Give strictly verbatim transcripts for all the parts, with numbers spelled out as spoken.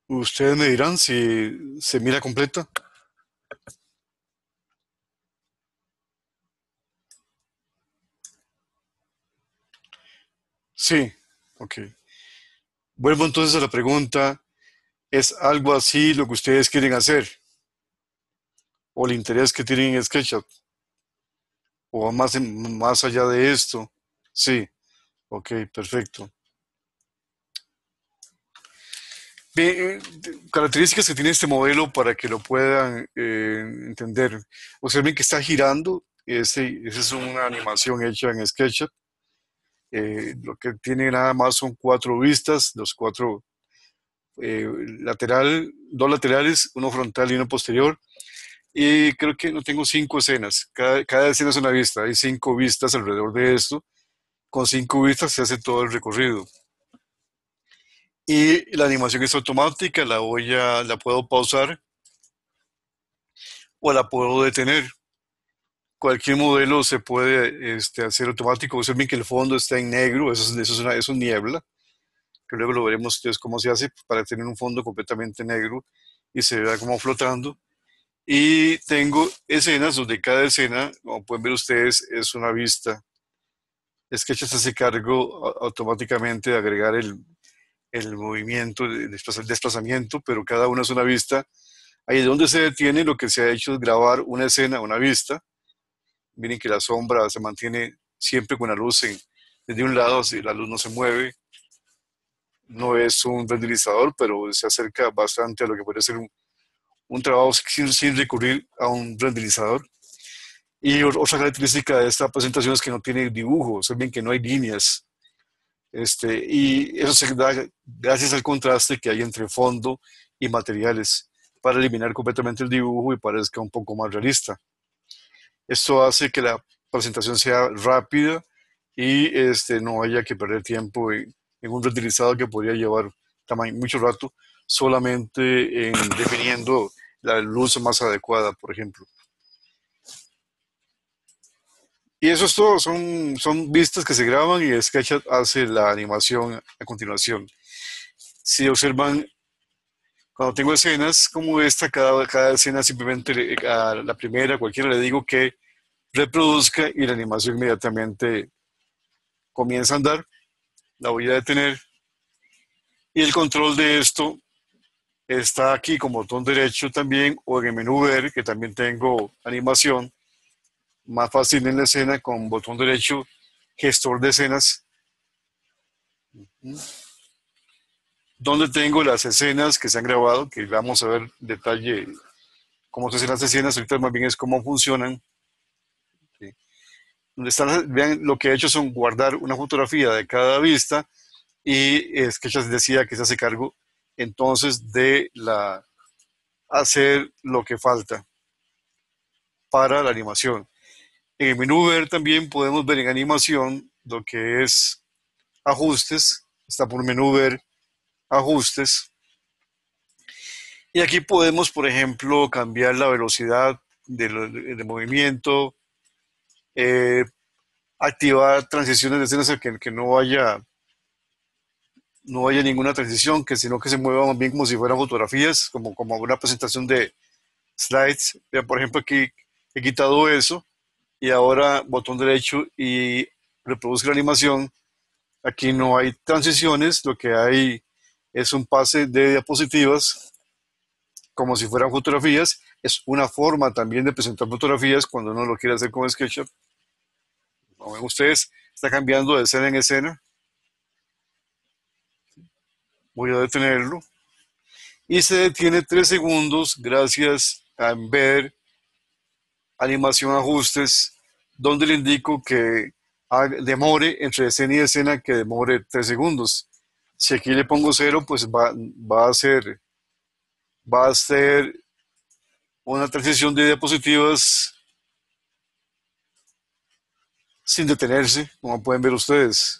Ustedes me dirán si se mira completa. Sí, ok. Vuelvo entonces a la pregunta. ¿Es algo así lo que ustedes quieren hacer? ¿O el interés que tienen en SketchUp? ¿O va más, en- más allá de esto? Sí, ok, perfecto. Bien, eh, características que tiene este modelo para que lo puedan eh, entender. Observen que está girando. Ese, esa es una animación hecha en SketchUp. Eh, lo que tiene nada más son cuatro vistas, los cuatro eh, lateral, dos laterales, uno frontal y uno posterior. Y creo que no tengo cinco escenas. Cada, cada escena es una vista. Hay cinco vistas alrededor de esto. Con cinco vistas se hace todo el recorrido. Y la animación es automática. La voy a, la puedo pausar o la puedo detener. Cualquier modelo se puede este, hacer automático. Observen que el fondo está en negro. Eso es, eso es, una, eso es niebla. Que luego lo veremos ustedes cómo se hace para tener un fondo completamente negro y se vea como flotando. Y tengo escenas donde cada escena, como pueden ver ustedes, es una vista. Sketch se hace cargo automáticamente de agregar el, el movimiento, el desplazamiento, pero cada una es una vista. Ahí donde se detiene, lo que se ha hecho es grabar una escena, una vista. Miren que la sombra se mantiene siempre con la luz en, desde un lado, si la luz no se mueve. No es un renderizador, pero se acerca bastante a lo que puede ser un, un trabajo sin, sin recurrir a un renderizador. Y otra característica de esta presentación es que no tiene dibujos, es bien que no hay líneas. Este, y eso se da gracias al contraste que hay entre fondo y materiales para eliminar completamente el dibujo y parezca un poco más realista. Esto hace que la presentación sea rápida y este, no haya que perder tiempo en, en un renderizado que podría llevar mucho rato solamente en definiendo la luz más adecuada, por ejemplo. Y eso es todo, son, son vistas que se graban y SketchUp hace la animación a continuación. Si observan, cuando tengo escenas como esta, cada, cada escena simplemente le- a la primera, cualquiera le digo que reproduzca y la animación inmediatamente comienza a andar, la voy a detener y el control de esto está aquí como botón derecho también o en el menú ver que también tengo animación, más fácil en la escena con botón derecho, gestor de escenas, donde tengo las escenas que se han grabado, que vamos a ver en detalle cómo se hacen las escenas, ahorita más bien es cómo funcionan. ¿Sí? Donde están, vean, lo que he hecho son guardar una fotografía de cada vista y es que ya decía que se hace cargo entonces de la hacer lo que falta para la animación. En el menú ver también podemos ver en animación lo que es ajustes, está por menú ver ajustes y aquí podemos por ejemplo cambiar la velocidad de, de, de movimiento, eh, activar transiciones de escenas que, que no haya no haya ninguna transición, que sino que se mueva más bien como si fueran fotografías, como, como una presentación de slides. Vean, por ejemplo, aquí he quitado eso y ahora botón derecho y reproduzco la animación. Aquí no hay transiciones, lo que hay es un pase de diapositivas como si fueran fotografías. Es una forma también de presentar fotografías cuando uno lo quiere hacer con SketchUp. Como ven ustedes, está cambiando de escena en escena. Voy a detenerlo y se detiene tres segundos gracias a ver animación ajustes, donde le indico que demore entre escena y escena que demore tres segundos. Si aquí le pongo cero, pues va, va a ser va a ser una transición de diapositivas sin detenerse, como pueden ver ustedes.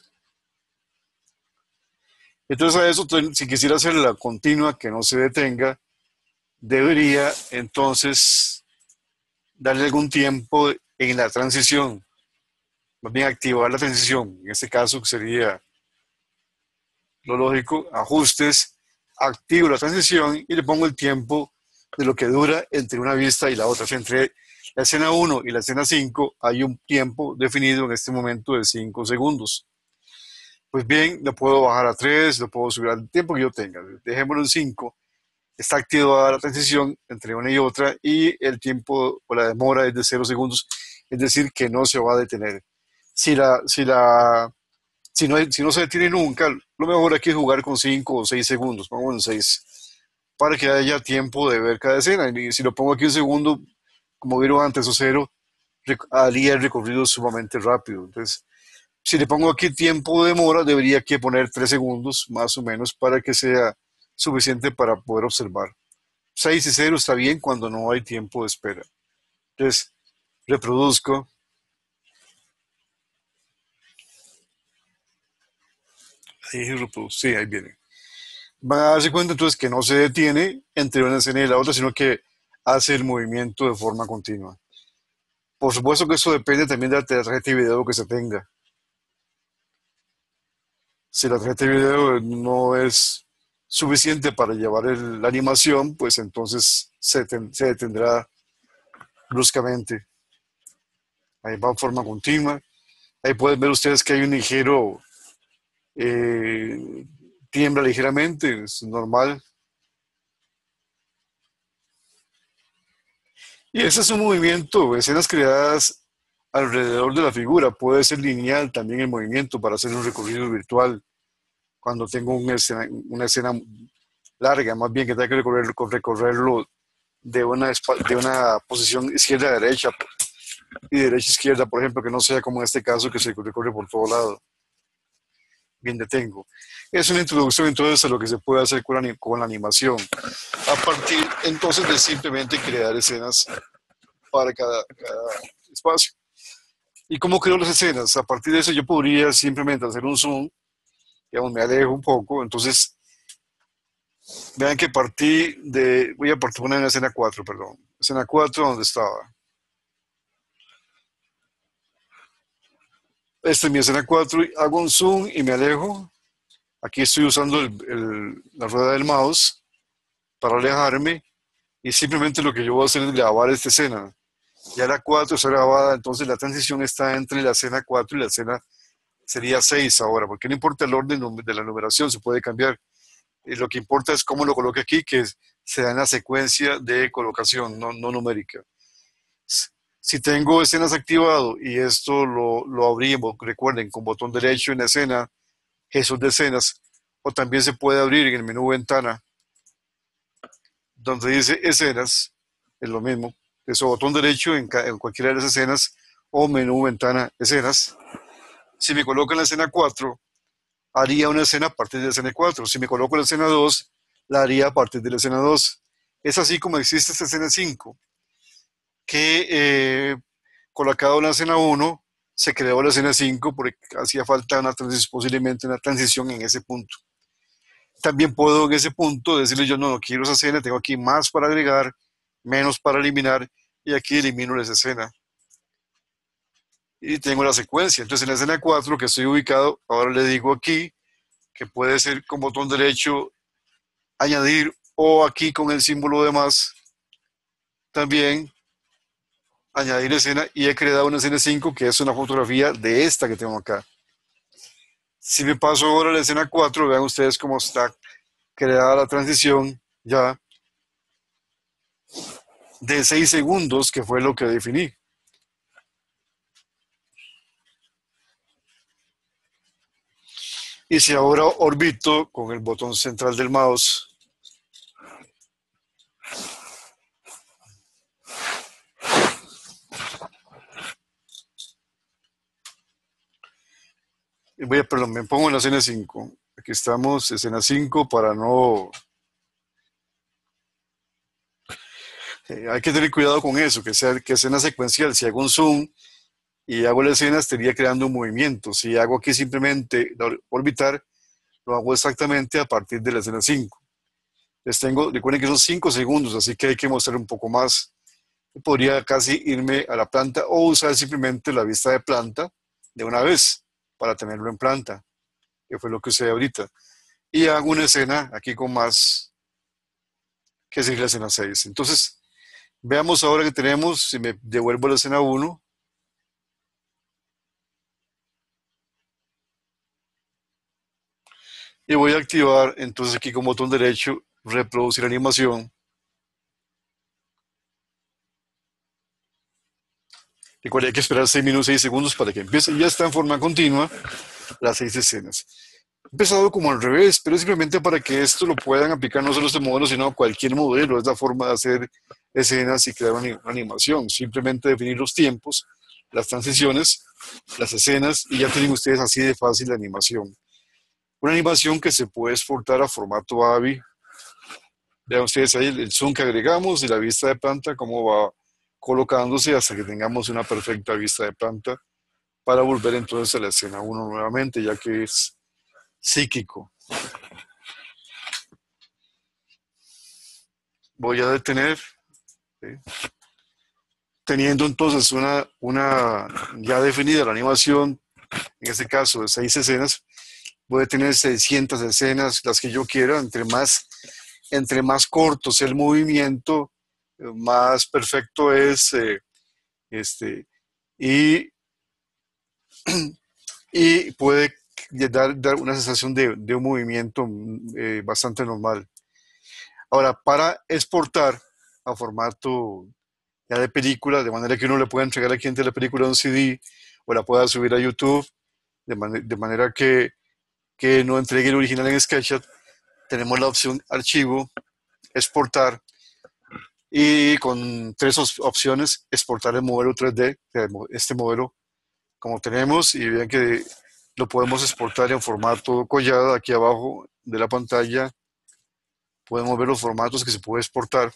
Entonces a eso, si quisiera hacer la continua que no se detenga, debería entonces darle algún tiempo en la transición, más bien activar la transición, en este caso sería lo lógico, ajustes, activo la transición y le pongo el tiempo de lo que dura entre una vista y la otra. O sea, entre la escena uno y la escena cinco hay un tiempo definido en este momento de cinco segundos. Pues bien, lo puedo bajar a tres, lo puedo subir al tiempo que yo tenga. Dejémoslo en cinco. Está activada la transición entre una y otra y el tiempo o la demora es de cero segundos, es decir, que no se va a detener. Si, la, si, la, si, no, si no se detiene nunca, lo mejor aquí es jugar con cinco o seis segundos, pongo en seis, para que haya tiempo de ver cada escena. Y si lo pongo aquí un segundo, como vieron antes o cero, haría el recorrido sumamente rápido. Entonces, si le pongo aquí tiempo de demora, debería que poner tres segundos más o menos para que sea suficiente para poder observar. seis y cero está bien cuando no hay tiempo de espera. Entonces, reproduzco. Ahí reproduzco. Sí, ahí viene. Van a darse cuenta entonces que no se detiene entre una escena y la otra, sino que hace el movimiento de forma continua. Por supuesto que eso depende también de la tarjeta de video que se tenga. Si la tarjeta de video no es suficiente para llevar el, la animación, pues entonces se, ten, se detendrá bruscamente. Ahí va en forma continua. Ahí pueden ver ustedes que hay un ligero, eh, tiembla ligeramente, es normal. Y ese es un movimiento, escenas creadas alrededor de la figura. Puede ser lineal también el movimiento para hacer un recorrido virtual. Cuando tengo una escena, una escena larga, más bien que tenga que recorrer, recorrerlo de una, de una posición izquierda a derecha y derecha a izquierda, por ejemplo, que no sea como en este caso que se recorre por todo lado. Bien, detengo. Es una introducción entonces a lo que se puede hacer con la, con la animación, a partir entonces de simplemente crear escenas para cada, cada espacio. ¿Y cómo creo las escenas? A partir de eso yo podría simplemente hacer un zoom, digamos, me alejo un poco, entonces vean que partí de, voy a partir una en la escena cuatro, perdón, escena cuatro donde estaba. Esta es mi escena cuatro, hago un zoom y me alejo. Aquí estoy usando el, el, la rueda del mouse para alejarme y simplemente lo que yo voy a hacer es grabar esta escena. Ya la cuatro está grabada, entonces la transición está entre la escena cuatro y la escena sería seis ahora, porque no importa el orden de la numeración, se puede cambiar. Y lo que importa es cómo lo coloque aquí, que se da en la secuencia de colocación, no, no numérica. Si tengo escenas activado y esto lo, lo abrimos, recuerden, con botón derecho en la escena, Jesús de escenas, o también se puede abrir en el menú ventana, donde dice escenas, es lo mismo, eso botón derecho en, en cualquiera de las escenas, o menú ventana escenas. Si me coloco en la escena cuatro, haría una escena a partir de la escena cuatro. Si me coloco en la escena dos, la haría a partir de la escena dos. Es así como existe esta escena cinco, que eh, colocado en la escena uno, se creó la escena cinco porque hacía falta una transición, posiblemente una transición en ese punto. También puedo en ese punto decirle yo no, no quiero esa escena, tengo aquí más para agregar, menos para eliminar, y aquí elimino esa escena. Y tengo la secuencia. Entonces en la escena cuatro que estoy ubicado, ahora le digo aquí, que puede ser con botón derecho, añadir, o aquí con el símbolo de más, también añadir escena, y he creado una escena cinco que es una fotografía de esta que tengo acá. Si me paso ahora a la escena cuatro, vean ustedes cómo está creada la transición ya de seis segundos, que fue lo que definí. Y si ahora orbito con el botón central del mouse, voy a, perdón, me pongo en la escena cinco. Aquí estamos, escena cinco, para no... Eh, hay que tener cuidado con eso, que sea que escena secuencial. Si hago un zoom y hago la escena, estaría creando un movimiento. Si hago aquí simplemente orbitar, lo hago exactamente a partir de la escena cinco. Les tengo, recuerden que son cinco segundos, así que hay que mostrar un poco más. Podría casi irme a la planta o usar simplemente la vista de planta de una vez para tenerlo en planta, que fue lo que usé ahorita. y hago una escena aquí con más, que sería la escena seis. Entonces, veamos ahora que tenemos, si me devuelvo a la escena uno, y voy a activar entonces aquí con botón derecho, reproducir animación, y cual hay que esperar seis minutos, seis segundos para que empiece. Ya está en forma continua las seis escenas. He empezado como al revés, pero es simplemente para que esto lo puedan aplicar no solo este modelo, sino a cualquier modelo. Es la forma de hacer escenas y crear una animación. Simplemente definir los tiempos, las transiciones, las escenas, y ya tienen ustedes así de fácil la animación. Una animación que se puede exportar a formato A V I. Vean ustedes ahí el zoom que agregamos y la vista de planta, cómo va colocándose hasta que tengamos una perfecta vista de planta para volver entonces a la escena uno nuevamente, ya que es psíquico. Voy a detener, ¿sí? Teniendo entonces una, una ya definida la animación, en este caso de seis escenas, voy a tener seiscientas escenas, las que yo quiera. Entre más, entre más corto sea el movimiento, más perfecto es, eh, este, y, y puede dar, dar una sensación de, de un movimiento eh, bastante normal. Ahora, para exportar a formato ya de película, de manera que uno le pueda entregar al cliente la película en un C D o la pueda subir a YouTube, de, man de manera que, que no entregue el original en SketchUp, tenemos la opción archivo, exportar, y con tres opciones, exportar el modelo tres D, este modelo como tenemos, y vean que lo podemos exportar en formato collada. Aquí abajo de la pantalla podemos ver los formatos que se puede exportar: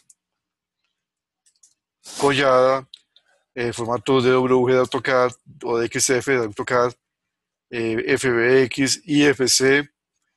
collada, eh, formato D W G de AutoCAD o de X F de AutoCAD, eh, F B X, I F C,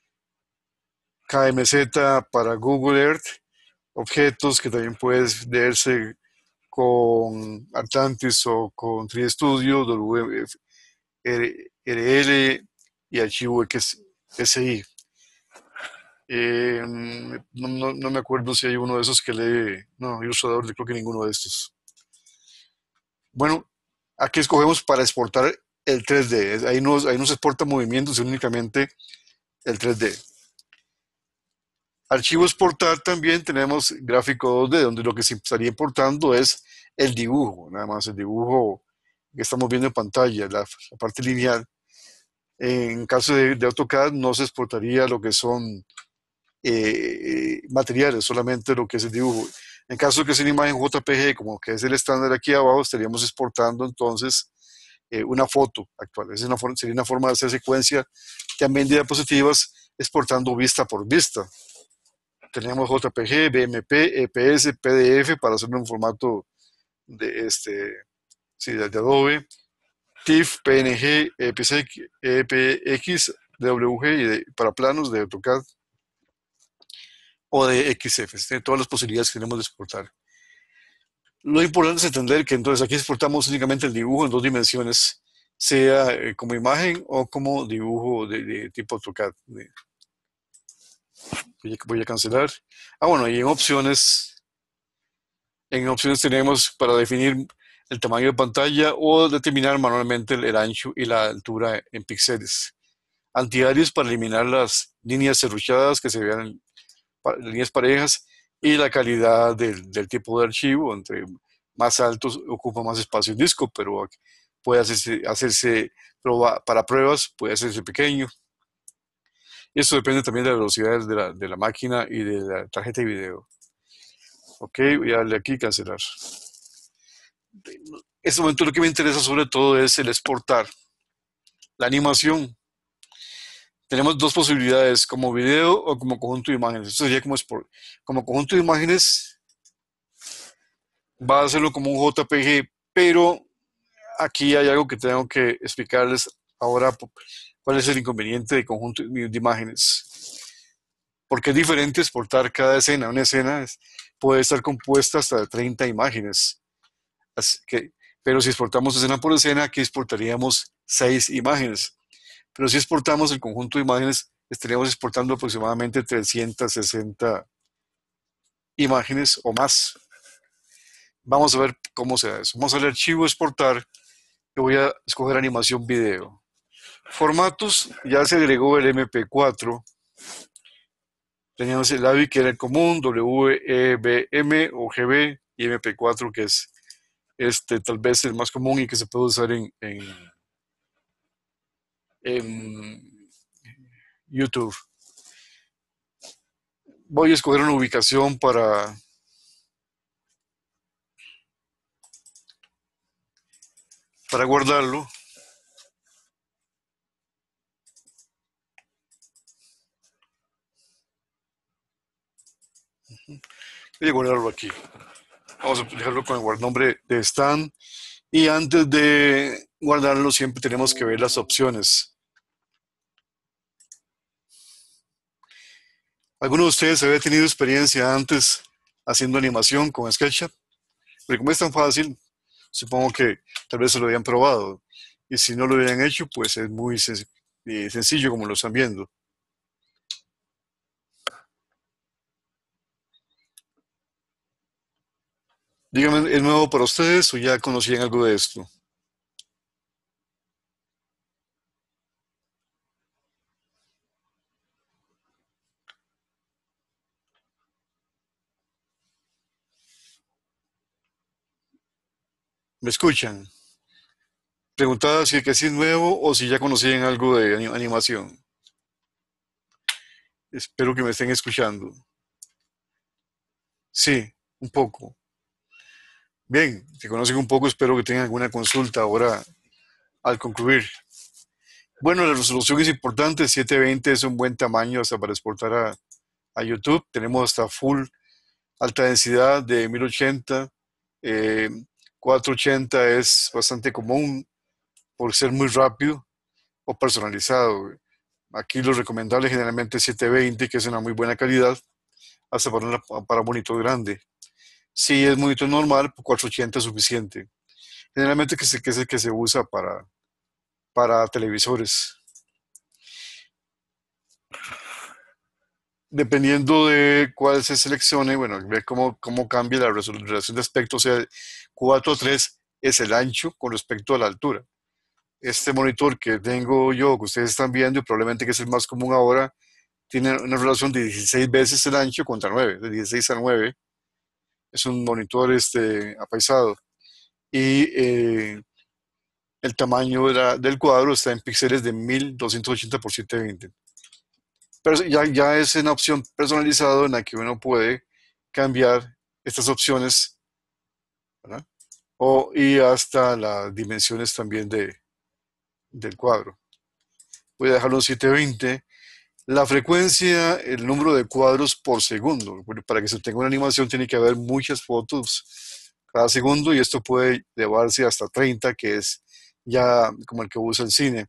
K M Z para Google Earth, objetos que también puedes leerse con Atlantis o con tres D Studio, W R L y archivo X S I. Eh, no, no, no me acuerdo si hay uno de esos que lee, no, ilustrador, creo que ninguno de estos. Bueno, aquí escogemos para exportar el tres D. Ahí no, ahí no se exporta movimientos, sino únicamente el tres D. Archivo exportar, también tenemos gráfico dos D, donde lo que se estaría importando es el dibujo, nada más el dibujo que estamos viendo en pantalla, la, la parte lineal. En caso de, de AutoCAD no se exportaría lo que son eh, materiales, solamente lo que es el dibujo. En caso de que sea una imagen J P G, como que es el estándar aquí abajo, estaríamos exportando entonces eh, una foto actual. Esa es una forma, sería una forma de hacer secuencia también de diapositivas, exportando vista por vista. Tenemos J P G, B M P, E P S, P D F para hacerlo en formato de, este, sí, de, de Adobe, TIFF, P N G, E P X, D W G y de, para planos de AutoCAD o de X F. Tiene todas las posibilidades que tenemos de exportar. Lo importante es entender que entonces aquí exportamos únicamente el dibujo en dos dimensiones, sea eh, como imagen o como dibujo de, de tipo AutoCAD. De, voy, a, voy a cancelar. Ah, bueno, y en opciones, en opciones tenemos para definir el tamaño de pantalla o determinar manualmente el, el ancho y la altura en píxeles. Antiaries para eliminar las líneas serruchadas que se vean en líneas parejas, y la calidad del, del tipo de archivo. Entre más altos ocupa más espacio el disco, pero puede hacerse, hacerse prueba, para pruebas puede hacerse pequeño. Eso depende también de la velocidad de la, de la máquina y de la tarjeta de video. Ok, voy a darle aquí cancelar. En este momento lo que me interesa sobre todo es el exportar la animación. Tenemos dos posibilidades: como video o como conjunto de imágenes. Esto sería como, como conjunto de imágenes, va a hacerlo como un J P G, pero aquí hay algo que tengo que explicarles ahora: cuál es el inconveniente de conjunto de imágenes. Porque es diferente exportar cada escena. Una escena es, puede estar compuesta hasta de treinta imágenes. Así que, pero si exportamos escena por escena, aquí exportaríamos seis imágenes. Pero si exportamos el conjunto de imágenes, estaríamos exportando aproximadamente trescientas sesenta imágenes o más. Vamos a ver cómo se da eso. Vamos al archivo exportar y voy a escoger animación video. Formatos, ya se agregó el M P cuatro. Teníamos el A V I que era el común, W E B M o G B y M P cuatro que es este, tal vez el más común y que se puede usar en, en, en YouTube. Voy a escoger una ubicación para, para guardarlo. Voy a guardarlo aquí. Vamos a dejarlo con el nombre de Stan. Y antes de guardarlo siempre tenemos que ver las opciones. ¿Alguno de ustedes había tenido experiencia antes haciendo animación con SketchUp? Porque como es tan fácil, supongo que tal vez se lo habían probado. Y si no lo habían hecho, pues es muy sencillo como lo están viendo. Díganme, ¿es nuevo para ustedes o ya conocían algo de esto? ¿Me escuchan? Preguntaba si que si es nuevo o si ya conocían algo de animación. Espero que me estén escuchando. Sí, un poco. Bien, si conocen un poco, espero que tengan alguna consulta ahora al concluir. Bueno, la resolución es importante, setecientos veinte es un buen tamaño hasta para exportar a, a YouTube. Tenemos hasta full alta densidad de mil ochenta. Eh, cuatrocientos ochenta es bastante común por ser muy rápido o personalizado. Aquí lo recomendable generalmente es setecientos veinte, que es una muy buena calidad, hasta para, una, para monitor grande. Si es monitor normal, cuatrocientos ochenta es suficiente. Generalmente que, se, que es el que se usa para, para televisores. Dependiendo de cuál se seleccione, bueno, ver cómo, cómo cambia la resolución de aspecto. O sea, cuatro tres es el ancho con respecto a la altura. Este monitor que tengo yo, que ustedes están viendo, y probablemente que es el más común ahora, tiene una relación de dieciséis veces el ancho contra nueve, de dieciséis a nueve. Es un monitor este, apaisado. Y eh, el tamaño de la, del cuadro está en píxeles de mil doscientos ochenta por setecientos veinte. Pero ya, ya es una opción personalizada en la que uno puede cambiar estas opciones, ¿verdad? O, y hasta las dimensiones también de, del cuadro. Voy a dejarlo en setecientos veinte. La frecuencia, el número de cuadros por segundo. Bueno, para que se tenga una animación tiene que haber muchas fotos cada segundo y esto puede llevarse hasta treinta, que es ya como el que usa el cine.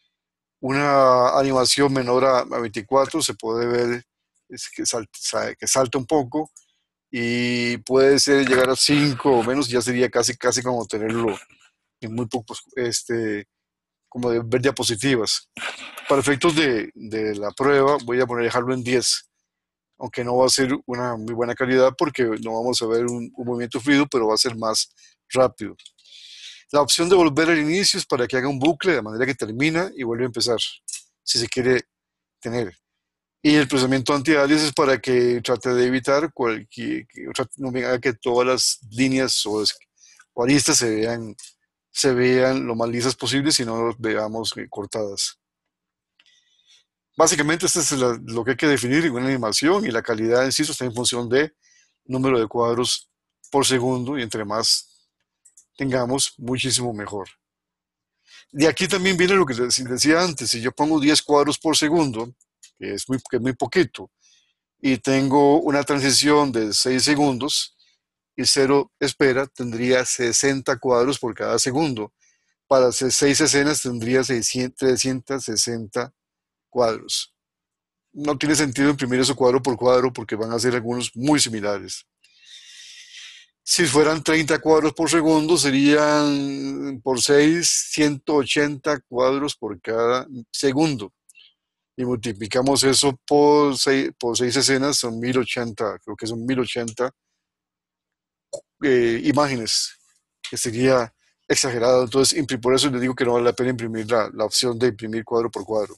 Una animación menor a, a veinticuatro se puede ver es que, salta, que salta un poco y puede ser llegar a cinco o menos, ya sería casi, casi como tenerlo en muy pocos, este, como de ver diapositivas. Para efectos de, de la prueba voy a poner dejarlo en diez, aunque no va a ser una muy buena calidad porque no vamos a ver un, un movimiento fluido, pero va a ser más rápido. La opción de volver al inicio es para que haga un bucle de manera que termina y vuelve a empezar, si se quiere tener. Y el procesamiento anti-alias es para que trate de evitar cualquier, que, no haga que todas las líneas o, o aristas se vean, se vean lo más lisas posible, sino las veamos eh, cortadas. Básicamente, esto es la, lo que hay que definir en una animación y la calidad en sí está en función de número de cuadros por segundo y entre más tengamos, muchísimo mejor. De aquí también viene lo que les decía antes, si yo pongo diez cuadros por segundo, que es muy, que es muy poquito, y tengo una transición de seis segundos y cero espera, tendría sesenta cuadros por cada segundo. Para hacer seis escenas tendría seiscientos, trescientos sesenta cuadros. No tiene sentido imprimir eso cuadro por cuadro porque van a ser algunos muy similares. Si fueran treinta cuadros por segundo, serían por seis, ciento ochenta cuadros por cada segundo. y multiplicamos eso por seis, por seis escenas, son mil ochenta, creo que son mil ochenta eh, imágenes, que sería exagerado. Entonces, impri- por eso les digo que no vale la pena imprimir la, la opción de imprimir cuadro por cuadro.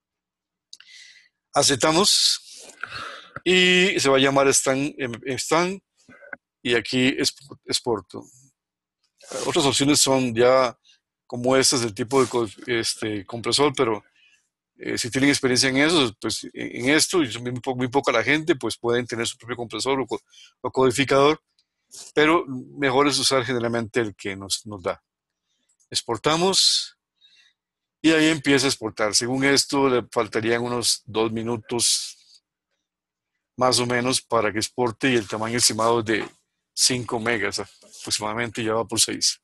Aceptamos y se va a llamar Stan, em, Stan y aquí es exporto. Otras opciones son ya como estas del tipo de co- este, compresor, pero eh, si tienen experiencia en eso, pues en en esto, y son muy, po- muy poca la gente, pues pueden tener su propio compresor o, co- o codificador, pero mejor es usar generalmente el que nos, nos da. Exportamos y ahí empieza a exportar. Según esto, le faltarían unos dos minutos más o menos para que exporte y el tamaño estimado es de cinco megas aproximadamente, ya va por seis.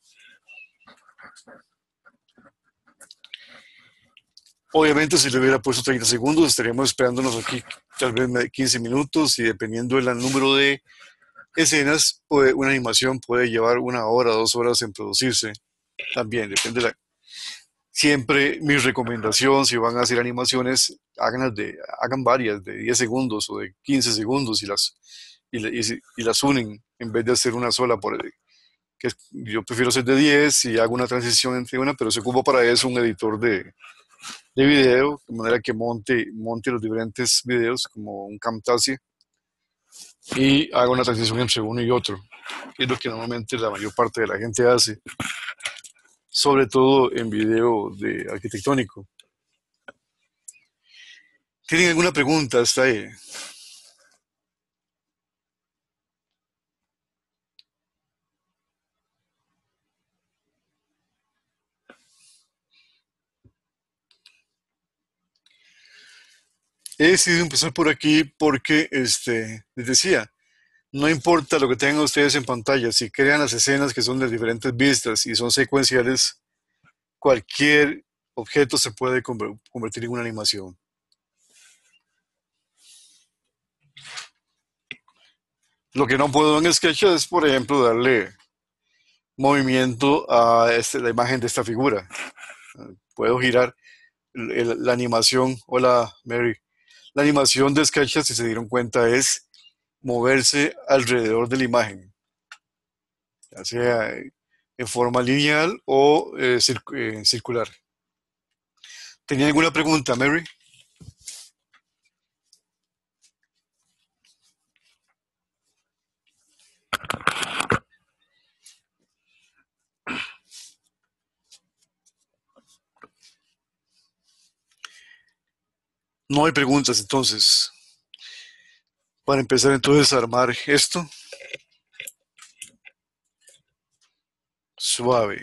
Obviamente, si le hubiera puesto treinta segundos, estaríamos esperándonos aquí tal vez quince minutos y dependiendo del número de escenas, puede, una animación puede llevar una hora, dos horas en producirse. También depende de la... Siempre mi recomendación, si van a hacer animaciones, hagan, de, hagan varias de diez segundos o de quince segundos y las, y, y, y las unen en vez de hacer una sola. Por, que yo prefiero hacer de diez y hago una transición entre una, pero se ocupa para eso un editor de, de video, de manera que monte, monte los diferentes videos como un Camtasia y haga una transición entre uno y otro, que es lo que normalmente la mayor parte de la gente hace, sobre todo en video de arquitectónico. ¿Tienen alguna pregunta hasta ahí? He decidido empezar por aquí porque, este, les decía, no importa lo que tengan ustedes en pantalla, si crean las escenas que son de diferentes vistas y son secuenciales, cualquier objeto se puede convertir en una animación. Lo que no puedo en Sketch es, por ejemplo, darle movimiento a este, la imagen de esta figura. Puedo girar el, la animación. Hola, Mary. La animación de Sketch, si se dieron cuenta, es moverse alrededor de la imagen, ya sea en forma lineal o eh, circ eh, circular. ¿Tenía alguna pregunta, Mary? No hay preguntas, entonces. Para empezar, entonces, a armar esto suave.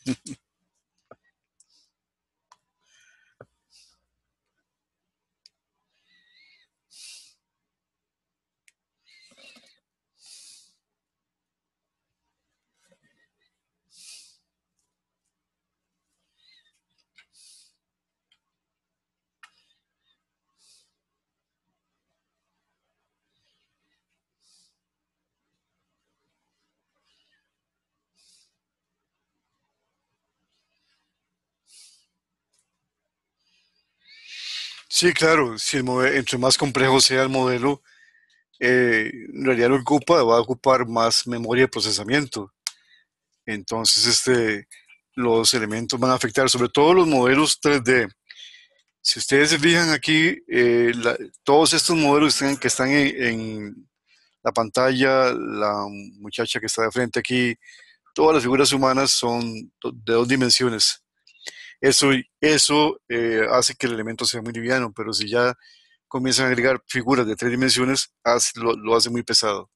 Sí, claro, si el modelo, entre más complejo sea el modelo, eh, en realidad lo ocupa, va a ocupar más memoria de procesamiento. Entonces, este, los elementos van a afectar, sobre todo los modelos tres D. Si ustedes se fijan aquí, eh, la, todos estos modelos están, que están en, en, la pantalla, la muchacha que está de frente aquí, todas las figuras humanas son de dos dimensiones. Eso, eso eh, hace que el elemento sea muy liviano, pero si ya comienzan a agregar figuras de tres dimensiones, hace, lo, lo hace muy pesado.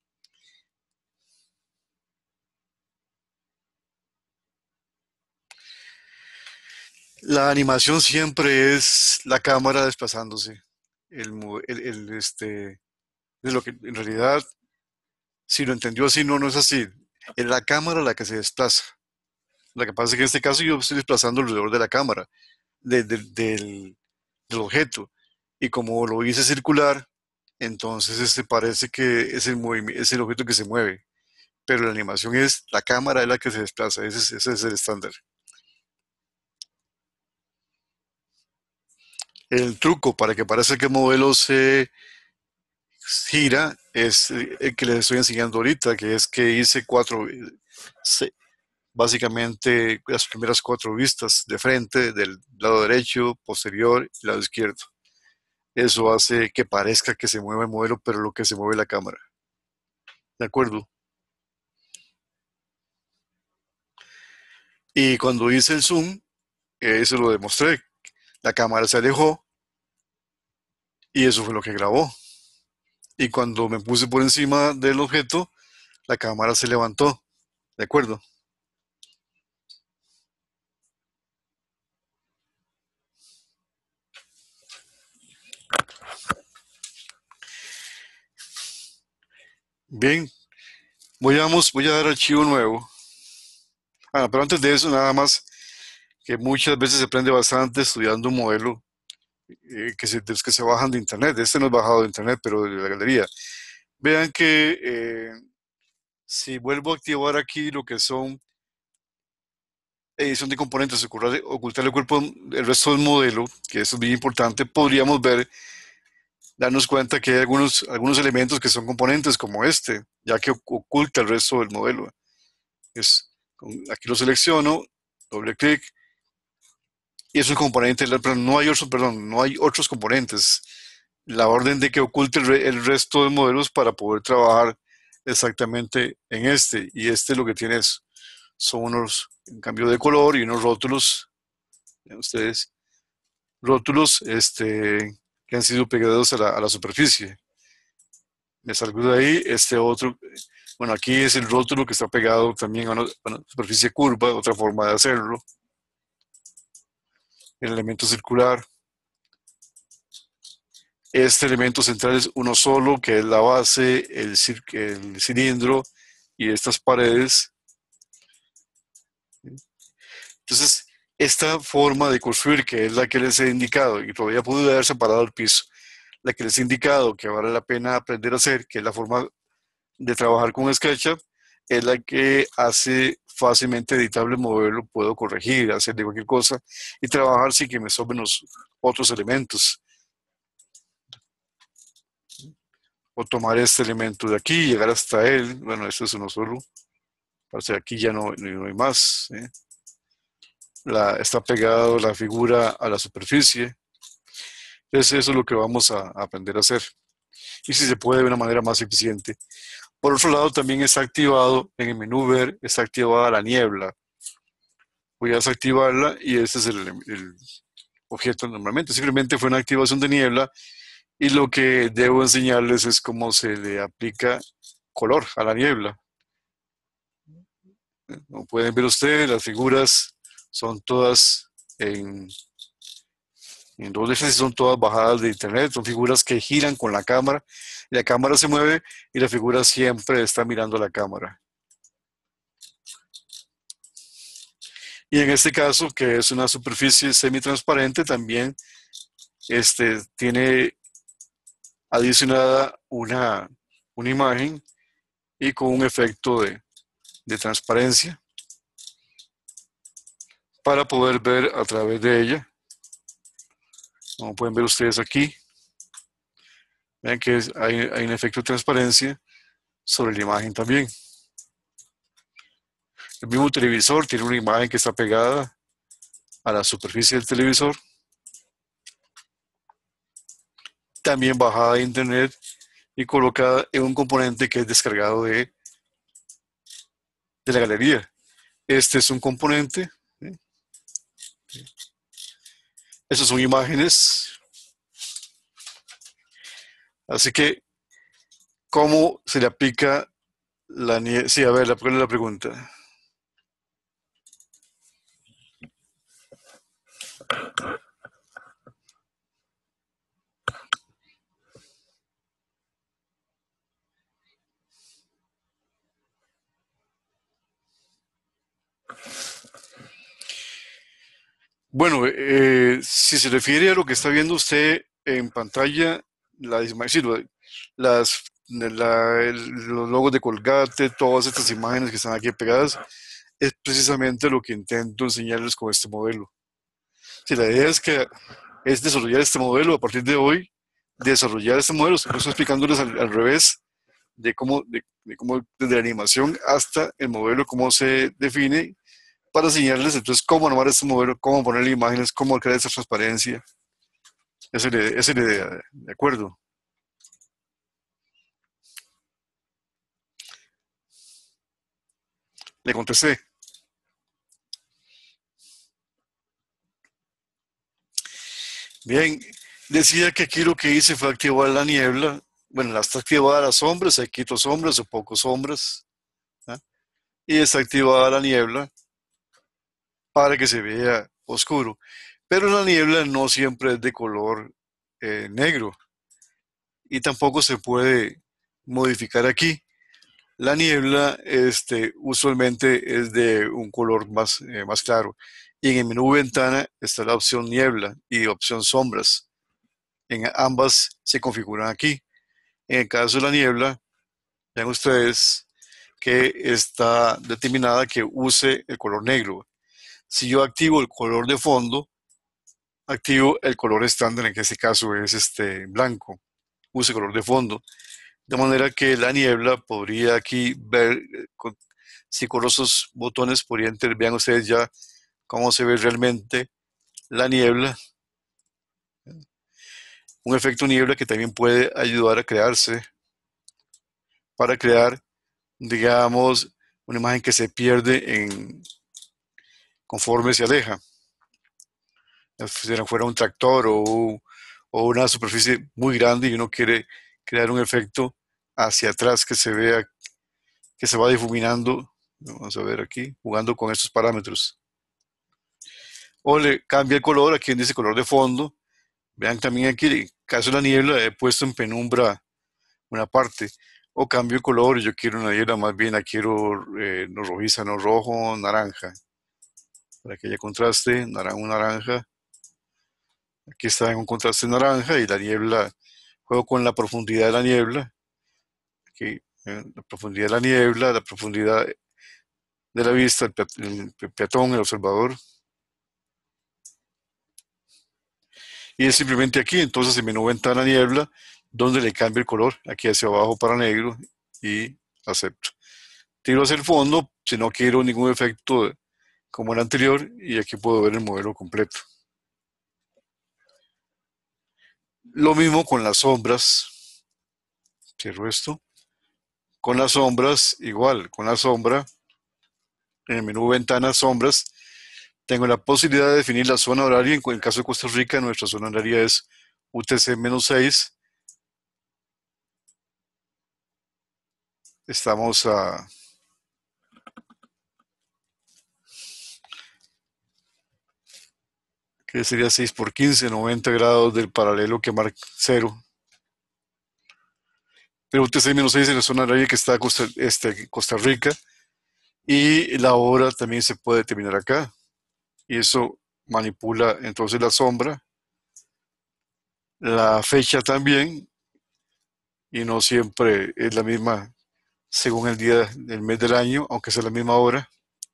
La animación siempre es la cámara desplazándose. El, el, el, este, de lo que en realidad, si lo entendió así, no, no es así. Es la cámara la que se desplaza. Lo que pasa es que en este caso yo estoy desplazando alrededor de la cámara, de, de, del, del objeto. Y como lo hice circular, entonces este parece que es el, es el objeto que se mueve. Pero la animación es la cámara es la que se desplaza. Ese es, ese es el estándar. El truco para que parezca que el modelo se gira es eh, el que les estoy enseñando ahorita, que es que hice cuatro, se- básicamente las primeras cuatro vistas de frente, del lado derecho, posterior y lado izquierdo. Eso hace que parezca que se mueve el modelo, pero lo que se mueve es la cámara. ¿De acuerdo? Y cuando hice el zoom, eh, eso lo demostré. La cámara se alejó y eso fue lo que grabó. Y cuando me puse por encima del objeto, la cámara se levantó. ¿De acuerdo? Bien, voy a, vamos, voy a dar archivo nuevo. Ah, pero antes de eso, nada más que muchas veces se aprende bastante estudiando un modelo eh, que, se, de los que se bajan de internet. Este no es bajado de internet, pero de la galería. Vean que eh, si vuelvo a activar aquí lo que son edición de componentes, ocultar, ocultar el cuerpo, el resto del modelo, que eso es bien importante, podríamos ver, darnos cuenta que hay algunos, algunos elementos que son componentes como este, ya que oculta el resto del modelo. Es, aquí lo selecciono, doble clic, y es un componente, pero no hay otros, perdón, no hay otros componentes. La orden de que oculte el, re, el resto de modelos para poder trabajar exactamente en este, y este lo que tiene es, son unos, en cambio de color y unos rótulos, ustedes, rótulos este, que han sido pegados a la, a la superficie. Me salgo de ahí, este otro, bueno, aquí es el rótulo que está pegado también a una, a una superficie curva, otra forma de hacerlo. El elemento circular. Este elemento central es uno solo, que es la base, el, el cilindro y estas paredes. Entonces, esta forma de construir, que es la que les he indicado, y todavía pude haber separado el piso, la que les he indicado que vale la pena aprender a hacer, que es la forma de trabajar con SketchUp, es la que hace fácilmente editable, moverlo, puedo corregir, hacerle cualquier cosa y trabajar sin que me sobren los otros elementos. O tomar este elemento de aquí, llegar hasta él, bueno, este es uno solo, parece que aquí ya no, no hay más. ¿eh? La, está pegado la figura a la superficie. Entonces eso es lo que vamos a, a aprender a hacer. Y si se puede de una manera más eficiente. Por otro lado, también está activado en el menú ver, está activada la niebla. Voy a desactivarla y este es el, el objeto normalmente. Simplemente fue una activación de niebla y lo que debo enseñarles es cómo se le aplica color a la niebla. Como pueden ver ustedes, las figuras son todas en, en dos veces, son todas bajadas de internet, son figuras que giran con la cámara, y la cámara se mueve y la figura siempre está mirando a la cámara. Y en este caso, que es una superficie semitransparente, también este, tiene adicionada una, una imagen y con un efecto de, de transparencia para poder ver a través de ella. Como pueden ver ustedes aquí, vean que es, hay, hay un efecto de transparencia sobre la imagen también. El mismo televisor tiene una imagen que está pegada a la superficie del televisor, también bajada de internet y colocada en un componente que es descargado de, de la galería. Este es un componente, ¿sí? Esas son imágenes. Así que, ¿cómo se le aplica la nieve? Sí, a ver, la, la pregunta. Bueno, eh, si se refiere a lo que está viendo usted en pantalla, la, sí, las, la, el, los logos de Colgate, todas estas imágenes que están aquí pegadas, es precisamente lo que intento enseñarles con este modelo. Si la idea es que es desarrollar este modelo a partir de hoy, desarrollar este modelo. Estoy explicándoles al, al revés de cómo, de, de cómo, desde la animación hasta el modelo, cómo se define, para enseñarles entonces cómo armar este modelo, cómo ponerle imágenes, cómo crear esa transparencia. Esa es la, esa es la idea, ¿de acuerdo? Le contesté. Bien, decía que aquí lo que hice fue activar la niebla. Bueno, está activada las sombras, hay quito sombras o pocos sombras. ¿Ah? Y está activada la niebla para que se vea oscuro. Pero la niebla no siempre es de color eh, negro y tampoco se puede modificar aquí. La niebla este, usualmente es de un color más, eh, más claro. Y en el menú ventana está la opción niebla y opción sombras. En ambas se configuran aquí. En el caso de la niebla, vean ustedes que está determinada que use el color negro. Si yo activo el color de fondo, activo el color estándar, en que este caso es este blanco. Use color de fondo. De manera que la niebla podría aquí ver, eh, con, si con esos botones podrían ter, vean ustedes ya cómo se ve realmente la niebla. Un efecto niebla que también puede ayudar a crearse para crear, digamos, una imagen que se pierde en, conforme se aleja. Si fuera un tractor o, o una superficie muy grande y uno quiere crear un efecto hacia atrás que se vea que se va difuminando. Vamos a ver aquí, jugando con estos parámetros. O le cambia el color, aquí dice color de fondo. Vean también aquí, en caso de la niebla, he puesto en penumbra una parte. O cambio el color, yo quiero una niebla más bien, la quiero eh, no rojiza, no rojo, naranja. Para que haya contraste, naranja, naranja. Aquí está en un contraste naranja y la niebla, juego con la profundidad de la niebla. Aquí, eh, la profundidad de la niebla, la profundidad de la vista, el, pe el peatón, el observador. Y es simplemente aquí, entonces en menú ventana niebla, donde le cambio el color, aquí hacia abajo para negro y acepto. Tiro hacia el fondo si no quiero ningún efecto como el anterior y aquí puedo ver el modelo completo. Lo mismo con las sombras. Cierro esto. Con las sombras, igual, con la sombra, en el menú ventana sombras, tengo la posibilidad de definir la zona horaria. En el caso de Costa Rica, nuestra zona horaria es U T C seis. Estamos a que sería seis por quince, noventa grados del paralelo que marca cero. Pero U T C seis es la zona horaria que está Costa, este, Costa Rica y la hora también se puede determinar acá. Y eso manipula entonces la sombra, la fecha también, y no siempre es la misma según el día del mes del año, aunque sea la misma hora.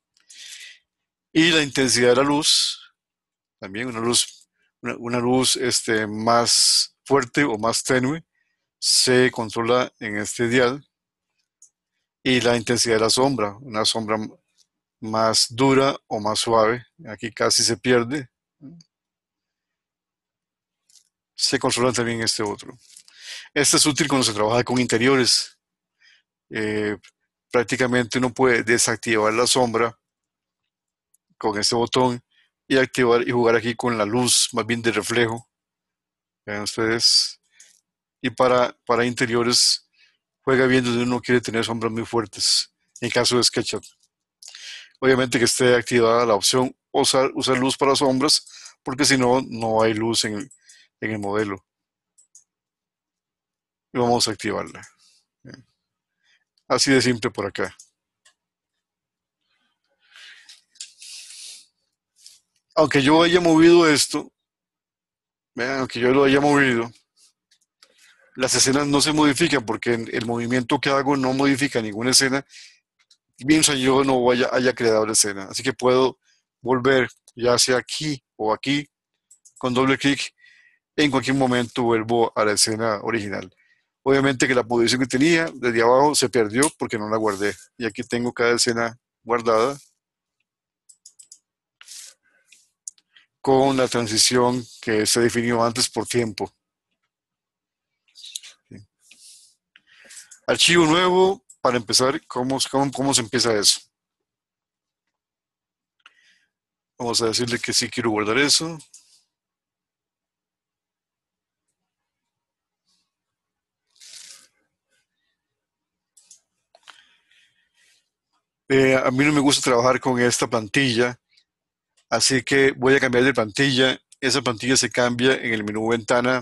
Y la intensidad de la luz, también una luz, una, una luz este, más fuerte o más tenue, se controla en este dial. Y la intensidad de la sombra, una sombra más dura o más suave, aquí casi se pierde, se controla también este otro. Este es útil cuando se trabaja con interiores. Eh, prácticamente uno puede desactivar la sombra con este botón y activar y jugar aquí con la luz más bien de reflejo. Vean ustedes. Y para, para interiores juega bien donde uno quiere tener sombras muy fuertes, en caso de SketchUp. Obviamente que esté activada la opción usar, usar luz para sombras, porque si no, no hay luz en el, en el modelo. Y vamos a activarla. Así de simple por acá. Aunque yo haya movido esto, vean, aunque yo lo haya movido, las escenas no se modifican porque el movimiento que hago no modifica ninguna escena, mientras yo no haya, haya creado la escena. Así que puedo volver ya sea aquí o aquí con doble clic En cualquier momento vuelvo a la escena original. Obviamente que la posición que tenía desde abajo se perdió porque no la guardé. Y aquí tengo cada escena guardada con la transición que se definió antes por tiempo. Archivo nuevo, para empezar, ¿cómo, cómo, cómo se empieza eso? Vamos a decirle que sí quiero guardar eso. Eh, a mí no me gusta trabajar con esta plantilla, así que voy a cambiar de plantilla. Esa plantilla se cambia en el menú ventana,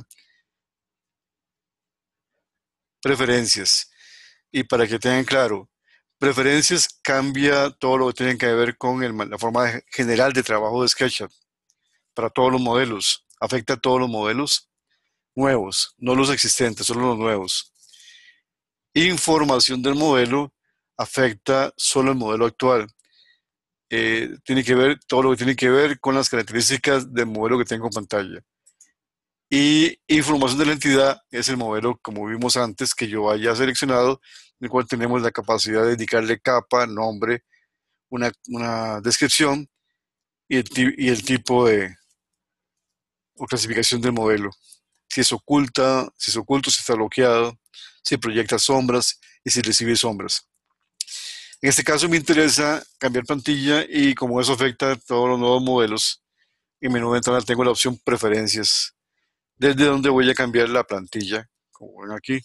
preferencias. Y para que tengan claro, preferencias cambia todo lo que tiene que ver con el la forma general de trabajo de SketchUp para todos los modelos. Afecta a todos los modelos nuevos, no los existentes, solo los nuevos. Información del modelo afecta solo el modelo actual. Eh, tiene que ver todo lo que tiene que ver con las características del modelo que tengo en pantalla. Y información de la entidad es el modelo, como vimos antes, que yo haya seleccionado, en el cual tenemos la capacidad de dedicarle capa, nombre, una, una descripción y el, y el tipo de o clasificación del modelo. Si es oculta, si es oculto, si está bloqueado, si proyecta sombras y si recibe sombras. En este caso me interesa cambiar plantilla y como eso afecta a todos los nuevos modelos, en menú ventana tengo la opción preferencias, desde donde voy a cambiar la plantilla, como ven aquí.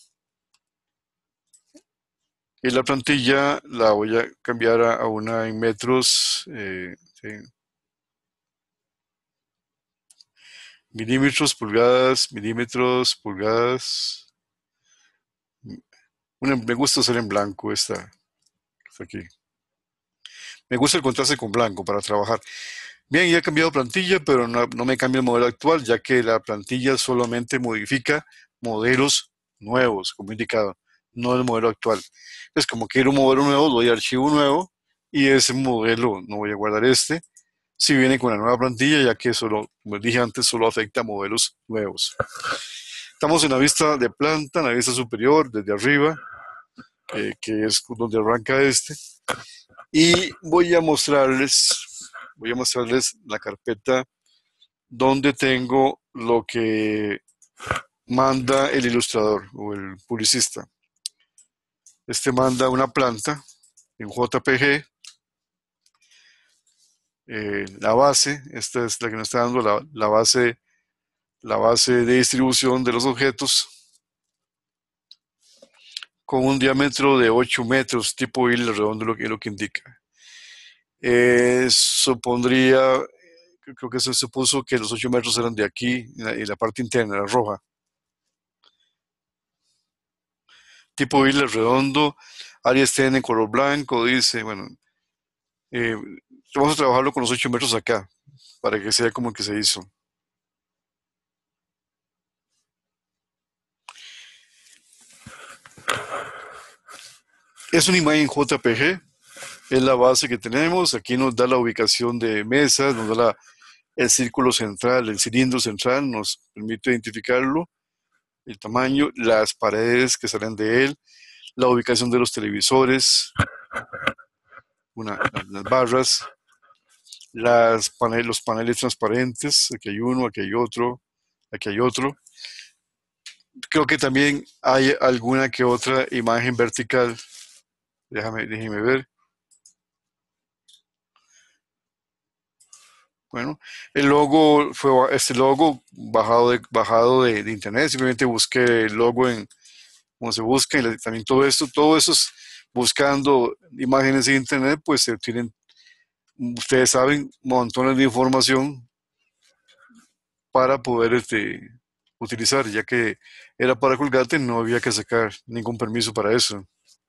Y la plantilla la voy a cambiar a, a una en metros, eh, sí, milímetros, pulgadas, milímetros, pulgadas. Una, me gusta hacer en blanco esta, esta aquí. Me gusta el contraste con blanco para trabajar. Bien, ya he cambiado plantilla, pero no, no me cambia el modelo actual, ya que la plantilla solamente modifica modelos nuevos, como indicado, no el modelo actual. Entonces, como quiero un modelo nuevo, doy a archivo nuevo y ese modelo, no voy a guardar este, si viene con la nueva plantilla, ya que solo, como dije antes, solo afecta a modelos nuevos. Estamos en la vista de planta, en la vista superior, desde arriba, eh, que es donde arranca este. Y voy a mostrarles, voy a mostrarles la carpeta donde tengo lo que manda el ilustrador o el publicista. Este manda una planta en J P G, eh, la base, esta es la que nos está dando la, la base, la base de distribución de los objetos, con un diámetro de ocho metros, tipo hilo redondo, lo que, lo que indica. Eh, supondría, creo que se supuso que los ocho metros eran de aquí, y la, la parte interna, la roja. Tipo hilo redondo, área externa en color blanco, dice, bueno, eh, vamos a trabajarlo con los ocho metros acá, para que sea como que se hizo. Es una imagen J P G, es la base que tenemos, aquí nos da la ubicación de mesas, nos da la, el círculo central, el cilindro central, nos permite identificarlo, el tamaño, las paredes que salen de él, la ubicación de los televisores, una, las barras, las panel, los paneles transparentes, aquí hay uno, aquí hay otro, aquí hay otro. Creo que también hay alguna que otra imagen vertical. Déjame, déjeme ver. Bueno, el logo fue este logo bajado de, bajado de, de internet. Simplemente busqué el logo en como se busca y también todo esto, todo eso es buscando imágenes en internet, pues se tienen, ustedes saben, montones de información para poder este, utilizar, ya que era para Colgate, no había que sacar ningún permiso para eso.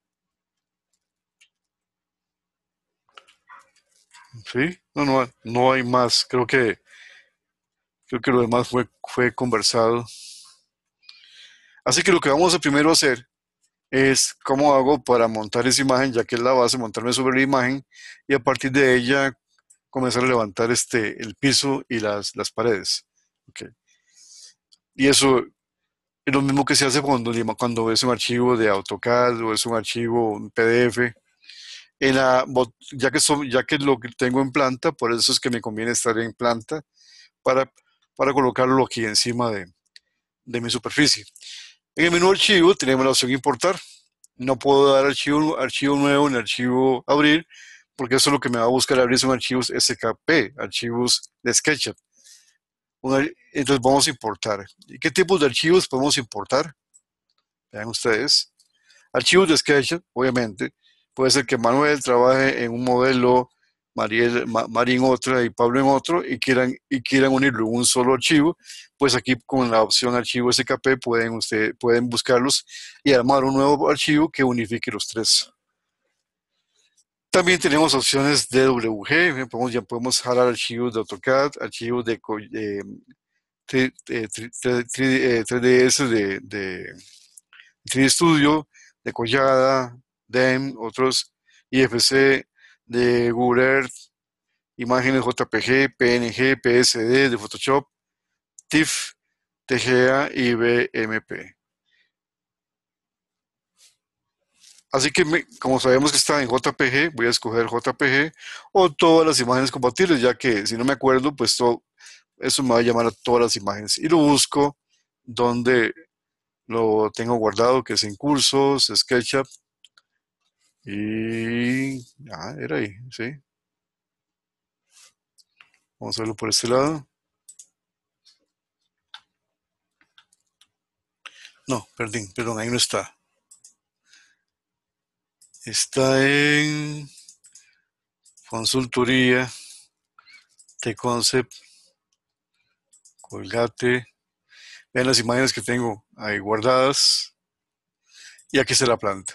Sí, no, no, no hay más. Creo que, creo que lo demás fue, fue conversado. Así que lo que vamos a primero hacer es cómo hago para montar esa imagen, ya que es la base, montarme sobre la imagen y a partir de ella comenzar a levantar este, el piso y las, las paredes. Okay. Y eso es lo mismo que se hace cuando, cuando ves un archivo de AutoCAD o es un archivo un P D F. En la, bot- ya que, son, ya que lo que tengo en planta, por eso es que me conviene estar en planta para, para colocarlo aquí encima de, de mi superficie. En el menú archivo tenemos la opción importar. No puedo dar archivo, archivo nuevo ni archivo abrir, porque eso es lo que me va a buscar abrir son archivos S K P, archivos de SketchUp. Una- entonces vamos a importar. ¿Y qué tipos de archivos podemos importar? Vean ustedes. Archivos de SketchUp, obviamente. Puede ser que Manuel trabaje en un modelo, Mariel, Ma- Mari en otra y Pablo en otro y quieran, y quieran unirlo en un solo archivo. Pues aquí con la opción archivo S K P pueden, usted, pueden buscarlos y armar un nuevo archivo que unifique los tres. También tenemos opciones de D W G, podemos, ya podemos jalar archivos de AutoCAD, archivos de, de, de, de, de tres D S de, de tres D Studio, de Collada, D E M, otros I F C, de Google Earth, imágenes J P G, P N G, P S D, de Photoshop, TIFF, T G A y B M P. Así que me, como sabemos que está en J P G, voy a escoger J P G o todas las imágenes compatibles, ya que si no me acuerdo, pues todo, eso me va a llamar a todas las imágenes. Y lo busco donde lo tengo guardado, que es en cursos, SketchUp. Y ah, era ahí, sí. Vamos a verlo por este lado. No, perdón, perdón, ahí no está. Está en consultoría, T-Concept, Colgate. Vean las imágenes que tengo ahí guardadas. Y aquí está la planta.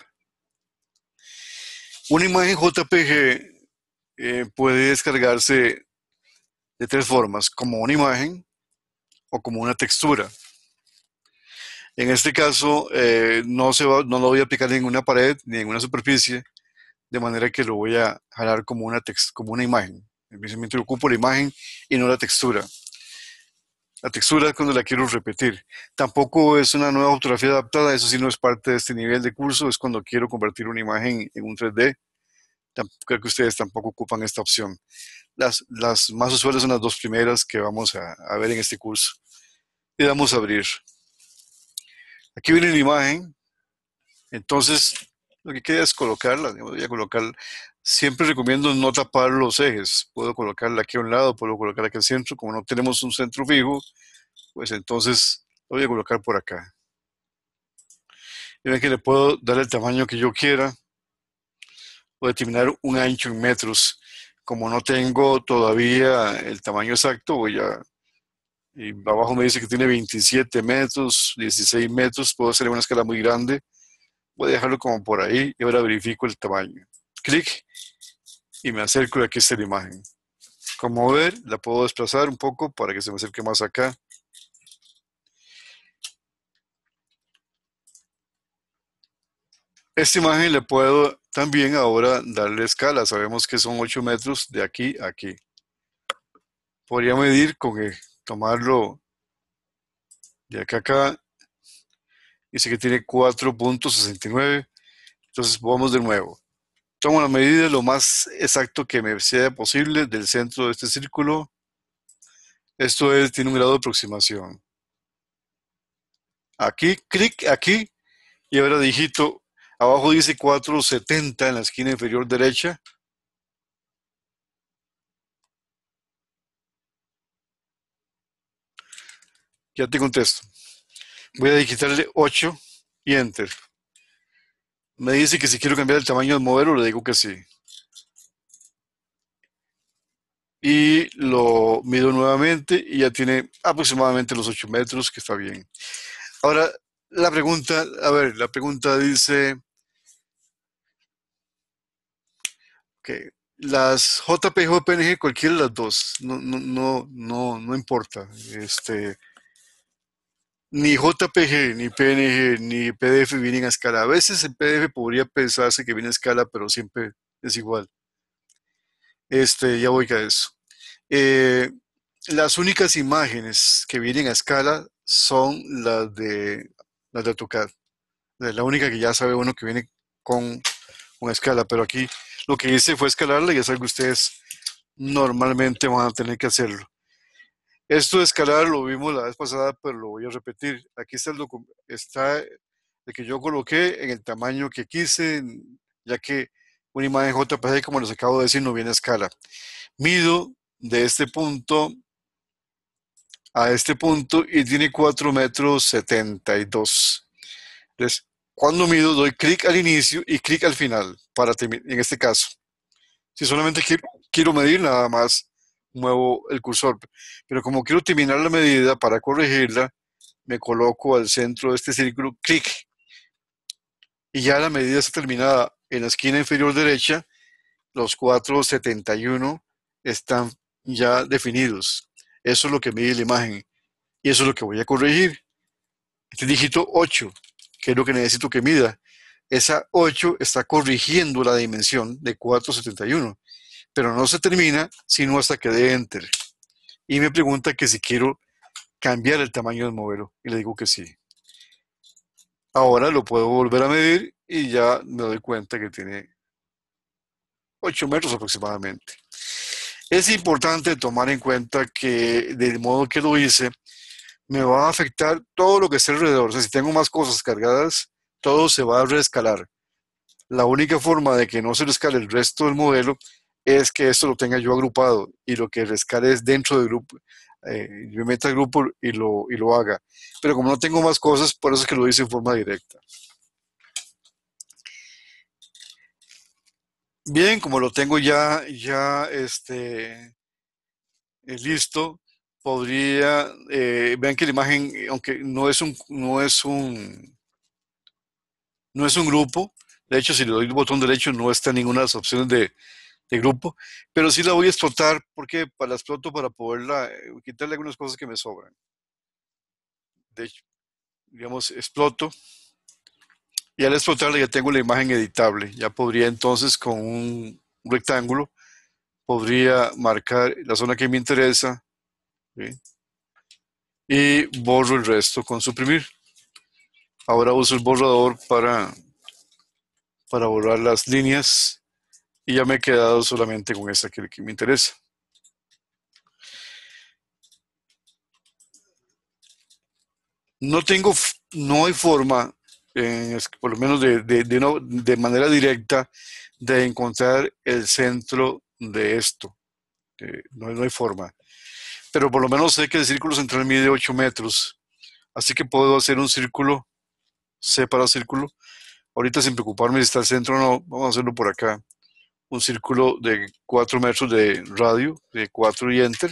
Una imagen J P G eh, puede descargarse de tres formas, como una imagen o como una textura. En este caso, eh, no, se va, no lo voy a aplicar en ninguna pared ni en una superficie, de manera que lo voy a jalar como una, text, como una imagen. Simplemente ocupo la imagen y no la textura. La textura es cuando la quiero repetir. Tampoco es una nueva fotografía adaptada, eso sí no es parte de este nivel de curso, es cuando quiero convertir una imagen en un tres D. Creo que ustedes tampoco ocupan esta opción. Las, las más usuales son las dos primeras que vamos a, a ver en este curso. Le damos a abrir. Aquí viene la imagen, entonces lo que queda es colocarla. Voy a colocar, siempre recomiendo no tapar los ejes. Puedo colocarla aquí a un lado, puedo colocarla aquí al centro. Como no tenemos un centro fijo, pues entonces lo voy a colocar por acá. Y ven que le puedo dar el tamaño que yo quiera. Puedo determinar un ancho en metros. Como no tengo todavía el tamaño exacto, voy a y abajo me dice que tiene veintisiete metros, dieciséis metros, puedo hacer una escala muy grande, voy a dejarlo como por ahí y ahora verifico el tamaño. Clic y me acerco y aquí está la imagen. Como ver, la puedo desplazar un poco para que se me acerque más acá. Esta imagen le puedo también ahora darle escala, sabemos que son ocho metros de aquí a aquí. Podría medir con el, tomarlo de acá a acá, dice que tiene cuatro punto sesenta y nueve, entonces vamos de nuevo. Tomo la medida lo más exacto que me sea posible del centro de este círculo. Esto es, tiene un grado de aproximación. Aquí, clic aquí, y ahora digito, abajo dice cuatrocientos setenta en la esquina inferior derecha. Ya te contesto. Voy a digitarle ocho y enter. Me dice que si quiero cambiar el tamaño del modelo, le digo que sí. Y lo mido nuevamente y ya tiene aproximadamente los ocho metros, que está bien. Ahora, la pregunta, a ver, la pregunta dice, que las J P G o P N G, cualquiera de las dos, no, no, no, no, no importa. Este, ni J P G, ni P N G, ni P D F vienen a escala. A veces en P D F podría pensarse que viene a escala, pero siempre es igual. Este, ya voy a eso. Eh, las únicas imágenes que vienen a escala son las de las de AutoCAD. Es la única que ya sabe uno que viene con, con escala, pero aquí lo que hice fue escalarla y es algo que ustedes normalmente van a tener que hacerlo. Esto de escalar lo vimos la vez pasada, pero lo voy a repetir. Aquí está el documento, está el que yo coloqué en el tamaño que quise, ya que una imagen J P G, como les acabo de decir, no viene a escala. Mido de este punto a este punto y tiene cuatro metros setenta y dos. Entonces, cuando mido, doy clic al inicio y clic al final, para en este caso. Si solamente quiero, quiero medir, nada más muevo el cursor. Pero como quiero terminar la medida para corregirla, me coloco al centro de este círculo, clic, y ya la medida está terminada. En la esquina inferior derecha, los cuatro setenta y uno están ya definidos. Eso es lo que mide la imagen. Y eso es lo que voy a corregir. Este dígito ocho, que es lo que necesito que mida. Esa ocho está corrigiendo la dimensión de cuatro setenta y uno, pero no se termina sino hasta que dé Enter. Y me pregunta que si quiero cambiar el tamaño del modelo. Y le digo que sí. Ahora lo puedo volver a medir y ya me doy cuenta que tiene ocho metros aproximadamente. Es importante tomar en cuenta que del modo que lo hice, me va a afectar todo lo que esté alrededor. O sea, si tengo más cosas cargadas, todo se va a reescalar. La única forma de que no se rescale el resto del modelo es que esto lo tenga yo agrupado y lo que rescale es dentro del grupo. Eh, yo me meta al grupo y lo, y lo haga. Pero como no tengo más cosas, por eso es que lo hice en forma directa. Bien, como lo tengo ya, ya este, eh, listo, podría, eh, vean que la imagen, aunque no es un, no es un, no es un grupo, de hecho, si le doy el botón derecho, no está en ninguna de las opciones de, de grupo, pero sí la voy a explotar porque para la exploto para poderla, eh, quitarle algunas cosas que me sobran. De hecho, digamos, exploto y al explotarla ya tengo la imagen editable. Ya podría entonces con un rectángulo, podría marcar la zona que me interesa, ¿sí? Y borro el resto con suprimir. Ahora uso el borrador para, para borrar las líneas y ya me he quedado solamente con esta que, que me interesa. No tengo, no hay forma, eh, por lo menos de, de, de, no, de manera directa, de encontrar el centro de esto. Eh, no, no hay forma. Pero por lo menos sé que el círculo central mide ocho metros. Así que puedo hacer un círculo, C para círculo. Ahorita sin preocuparme si está el centro o no, vamos a hacerlo por acá. Un círculo de cuatro metros de radio, de cuatro y enter.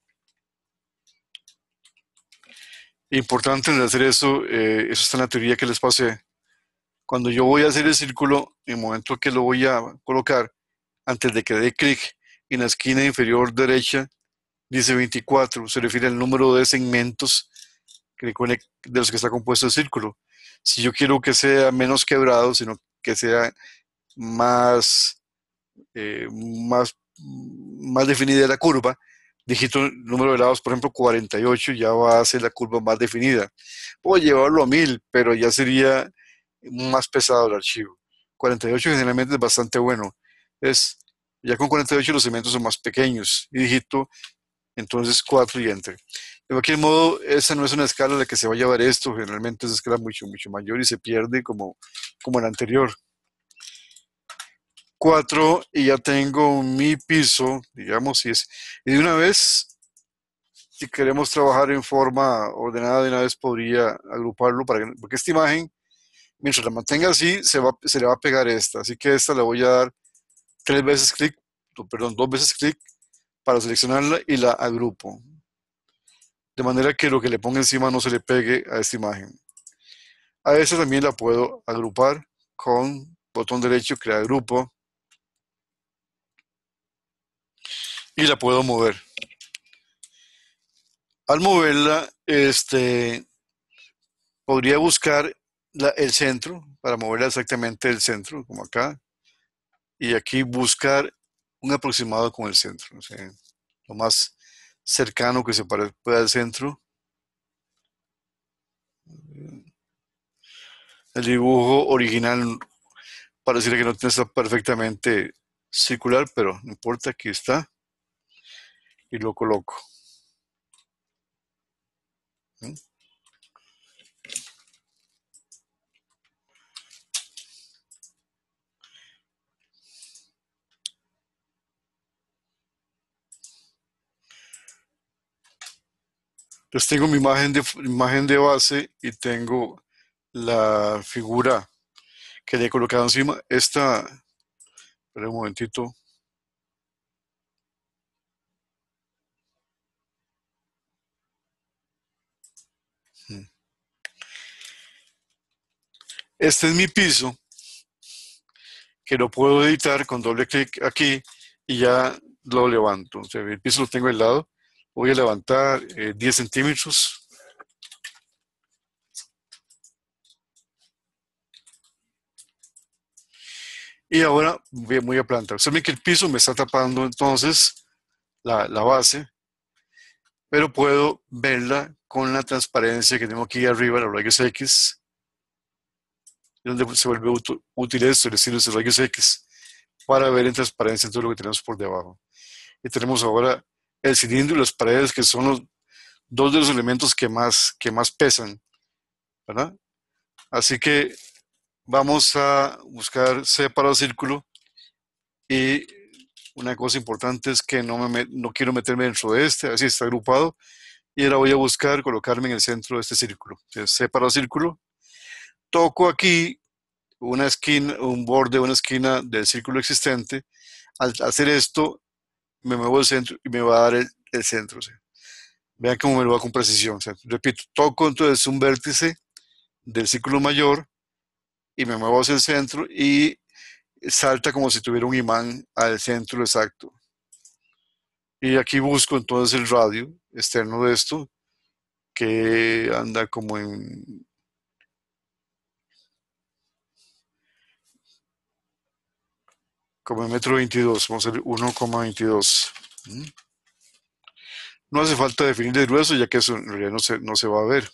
Importante en hacer eso, eh, eso está en la teoría que les pasé. Cuando yo voy a hacer el círculo, en el momento que lo voy a colocar, antes de que dé clic en la esquina inferior derecha, dice veinticuatro, se refiere al número de segmentos que de los que está compuesto el círculo. Si yo quiero que sea menos quebrado, sino que sea más, eh, más, más definida la curva, digito el número de lados, por ejemplo, cuarenta y ocho, ya va a ser la curva más definida. Puedo llevarlo a mil, pero ya sería más pesado el archivo. cuarenta y ocho generalmente es bastante bueno. Es, ya con cuarenta y ocho los segmentos son más pequeños. Y digito entonces cuatro y enter. De cualquier modo, esa no es una escala a la que se va a llevar esto. Generalmente es una escala mucho, mucho mayor y se pierde como, como la anterior. cuatro y ya tengo mi piso, digamos, y es. Y de una vez, si queremos trabajar en forma ordenada, de una vez podría agruparlo, para que, porque esta imagen, mientras la mantenga así, se, va, se le va a pegar esta. Así que esta le voy a dar tres veces clic, perdón, dos veces clic para seleccionarla y la agrupo. De manera que lo que le ponga encima no se le pegue a esta imagen. A esta también la puedo agrupar con botón derecho, crear grupo, y la puedo mover. Al moverla, este, podría buscar la, el centro, para moverla exactamente el centro, como acá, y aquí buscar un aproximado con el centro, o sea, lo más cercano que se pueda al centro. El dibujo original pareciera que no está perfectamente circular, pero no importa, aquí está. Y lo coloco. ¿Mm? Entonces tengo mi imagen de, imagen de base y tengo la figura que le he colocado encima. Esta, espera un momentito. Mm. Este es mi piso, que lo puedo editar con doble clic aquí y ya lo levanto. O sea, el piso lo tengo al lado. Voy a levantar eh, diez centímetros. Y ahora voy, voy a plantar. Observen que el piso me está tapando entonces la, la base, pero puedo verla con la transparencia que tengo aquí arriba, los rayos X, donde se vuelve útil esto, el estilo de rayos X, para ver en transparencia todo lo que tenemos por debajo. Y tenemos ahora el cilindro y las paredes, que son los dos de los elementos que más, que más pesan, ¿verdad? Así que vamos a buscar separado círculo y una cosa importante es que no, me, no quiero meterme dentro de este, así está agrupado, y ahora voy a buscar colocarme en el centro de este círculo. Entonces, separo círculo, toco aquí una esquina, un borde, una esquina del círculo existente. Al hacer esto, me muevo al centro y me va a dar el, el centro. O sea, vean cómo me lo va con precisión. O sea, repito, toco entonces un vértice del círculo mayor y me muevo hacia el centro y salta como si tuviera un imán al centro exacto. Y aquí busco entonces el radio externo de esto, que anda como en, como en metro veintidós, vamos a hacer uno coma veintidós. No hace falta definir el grueso, ya que eso en realidad no se, no se va a ver.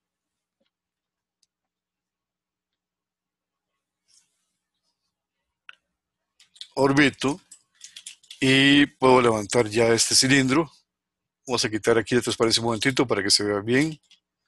Orbito y puedo levantar ya este cilindro. Vamos a quitar aquí la transparencia un momentito para que se vea bien.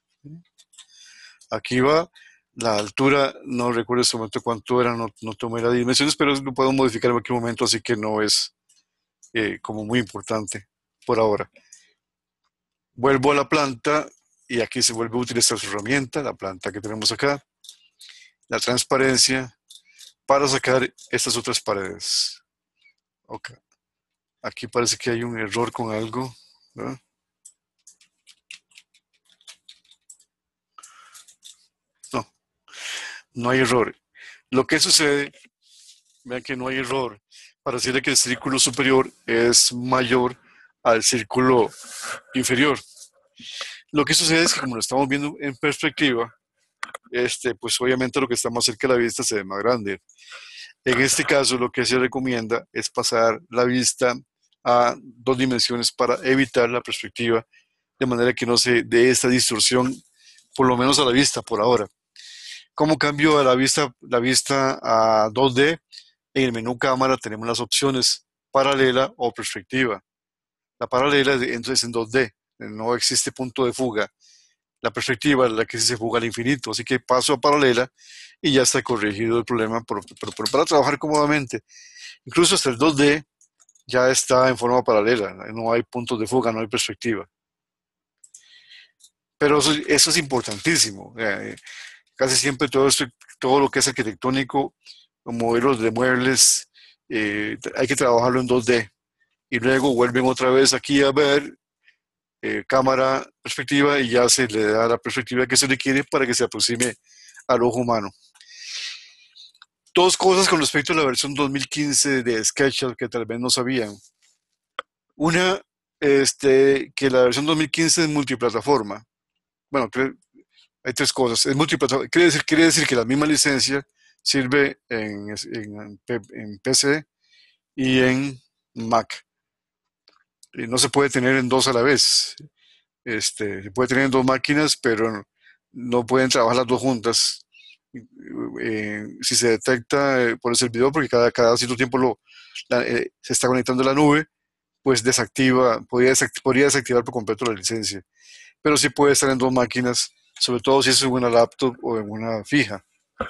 Aquí va. La altura, no recuerdo en este momento cuánto era, no, no tomé las dimensiones, pero lo puedo modificar en cualquier momento, así que no es eh, como muy importante por ahora. Vuelvo a la planta y aquí se vuelve a utilizar su herramienta, la planta que tenemos acá, la transparencia, para sacar estas otras paredes. Ok. Aquí parece que hay un error con algo, ¿verdad? No, no hay error. Lo que sucede, vean que no hay error, para decirle que el círculo superior es mayor al círculo inferior. Lo que sucede es que como lo estamos viendo en perspectiva, este, pues obviamente lo que está más cerca de la vista se ve más grande. En este caso, lo que se recomienda es pasar la vista a dos dimensiones para evitar la perspectiva, de manera que no se dé esta distorsión, por lo menos a la vista por ahora. ¿Cómo cambio a la vista, la vista a dos D? En el menú cámara tenemos las opciones paralela o perspectiva. La paralela entonces en dos D, no existe punto de fuga. La perspectiva es la que se fuga al infinito, así que paso a paralela y ya está corregido el problema por, por, por, para trabajar cómodamente. Incluso hasta el dos D ya está en forma paralela, no hay puntos de fuga, no hay perspectiva. Pero eso, eso es importantísimo. Eh, casi siempre todo, esto, todo lo que es arquitectónico, modelos de muebles, eh, hay que trabajarlo en dos D. Y luego vuelven otra vez aquí a ver eh, cámara, perspectiva, y ya se le da la perspectiva que se le quiere para que se aproxime al ojo humano. Dos cosas con respecto a la versión dos mil quince de SketchUp que tal vez no sabían. Una, este, que la versión dos mil quince es multiplataforma. Bueno, hay tres cosas. Es multiplataforma. Quiere decir, quiere decir que la misma licencia sirve en, en, en P C y en Mac. Y no se puede tener en dos a la vez. Este, se puede tener en dos máquinas, pero no pueden trabajar las dos juntas. Eh, si se detecta eh, por el servidor, porque cada, cada cierto tiempo lo, la, eh, se está conectando a la nube, pues desactiva, podría, desactivar, podría desactivar por completo la licencia. Pero sí puede estar en dos máquinas, sobre todo si es en una laptop o en una fija.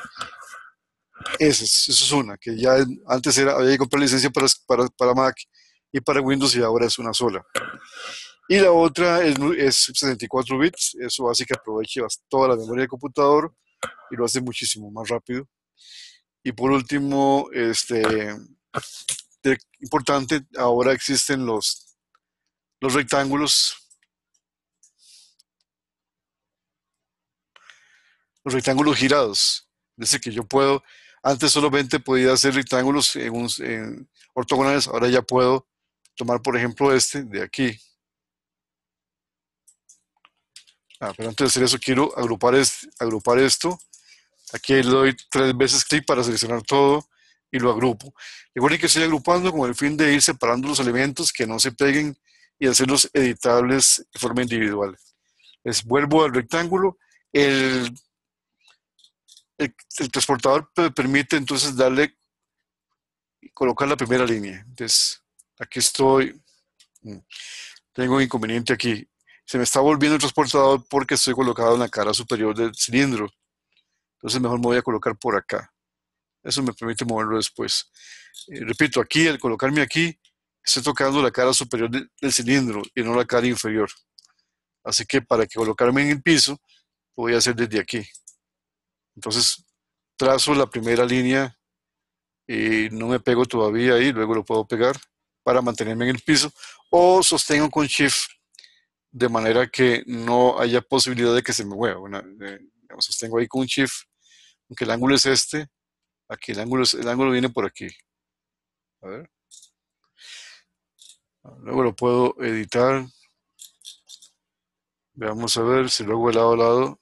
Esa es, eso es una, que ya antes era, había que comprar licencia para, para, para Mac y para Windows y ahora es una sola. Y la otra es, es sesenta y cuatro bits, eso hace que aproveche toda la memoria del computador y lo hace muchísimo más rápido. Y por último, este, de, importante, ahora existen los, los rectángulos, los rectángulos girados. Dice que yo puedo, antes solamente podía hacer rectángulos en, un, en ortogonales, ahora ya puedo tomar, por ejemplo, este de aquí. Ah, pero antes de hacer eso quiero agrupar, este, agrupar esto. Aquí le doy tres veces clic para seleccionar todo y lo agrupo. Recuerden que estoy agrupando con el fin de ir separando los elementos que no se peguen y hacerlos editables de forma individual. Les vuelvo al rectángulo. El, el, el transportador permite entonces darle, colocar la primera línea. Entonces, aquí estoy. Tengo un inconveniente aquí. Se me está volviendo el transportador porque estoy colocado en la cara superior del cilindro. Entonces mejor me voy a colocar por acá. Eso me permite moverlo después. Eh, repito, aquí, al colocarme aquí, estoy tocando la cara superior de, del cilindro y no la cara inferior. Así que para que colocarme en el piso, lo voy a hacer desde aquí. Entonces, trazo la primera línea y no me pego todavía ahí, luego lo puedo pegar para mantenerme en el piso o sostengo con Shift de manera que no haya posibilidad de que se me mueva. Bueno, eh, digamos, sostengo ahí con un Shift, aunque el ángulo es este, aquí el ángulo, es, el ángulo viene por aquí. A ver. Luego lo puedo editar. Vamos a ver si lo hago de lado a lado.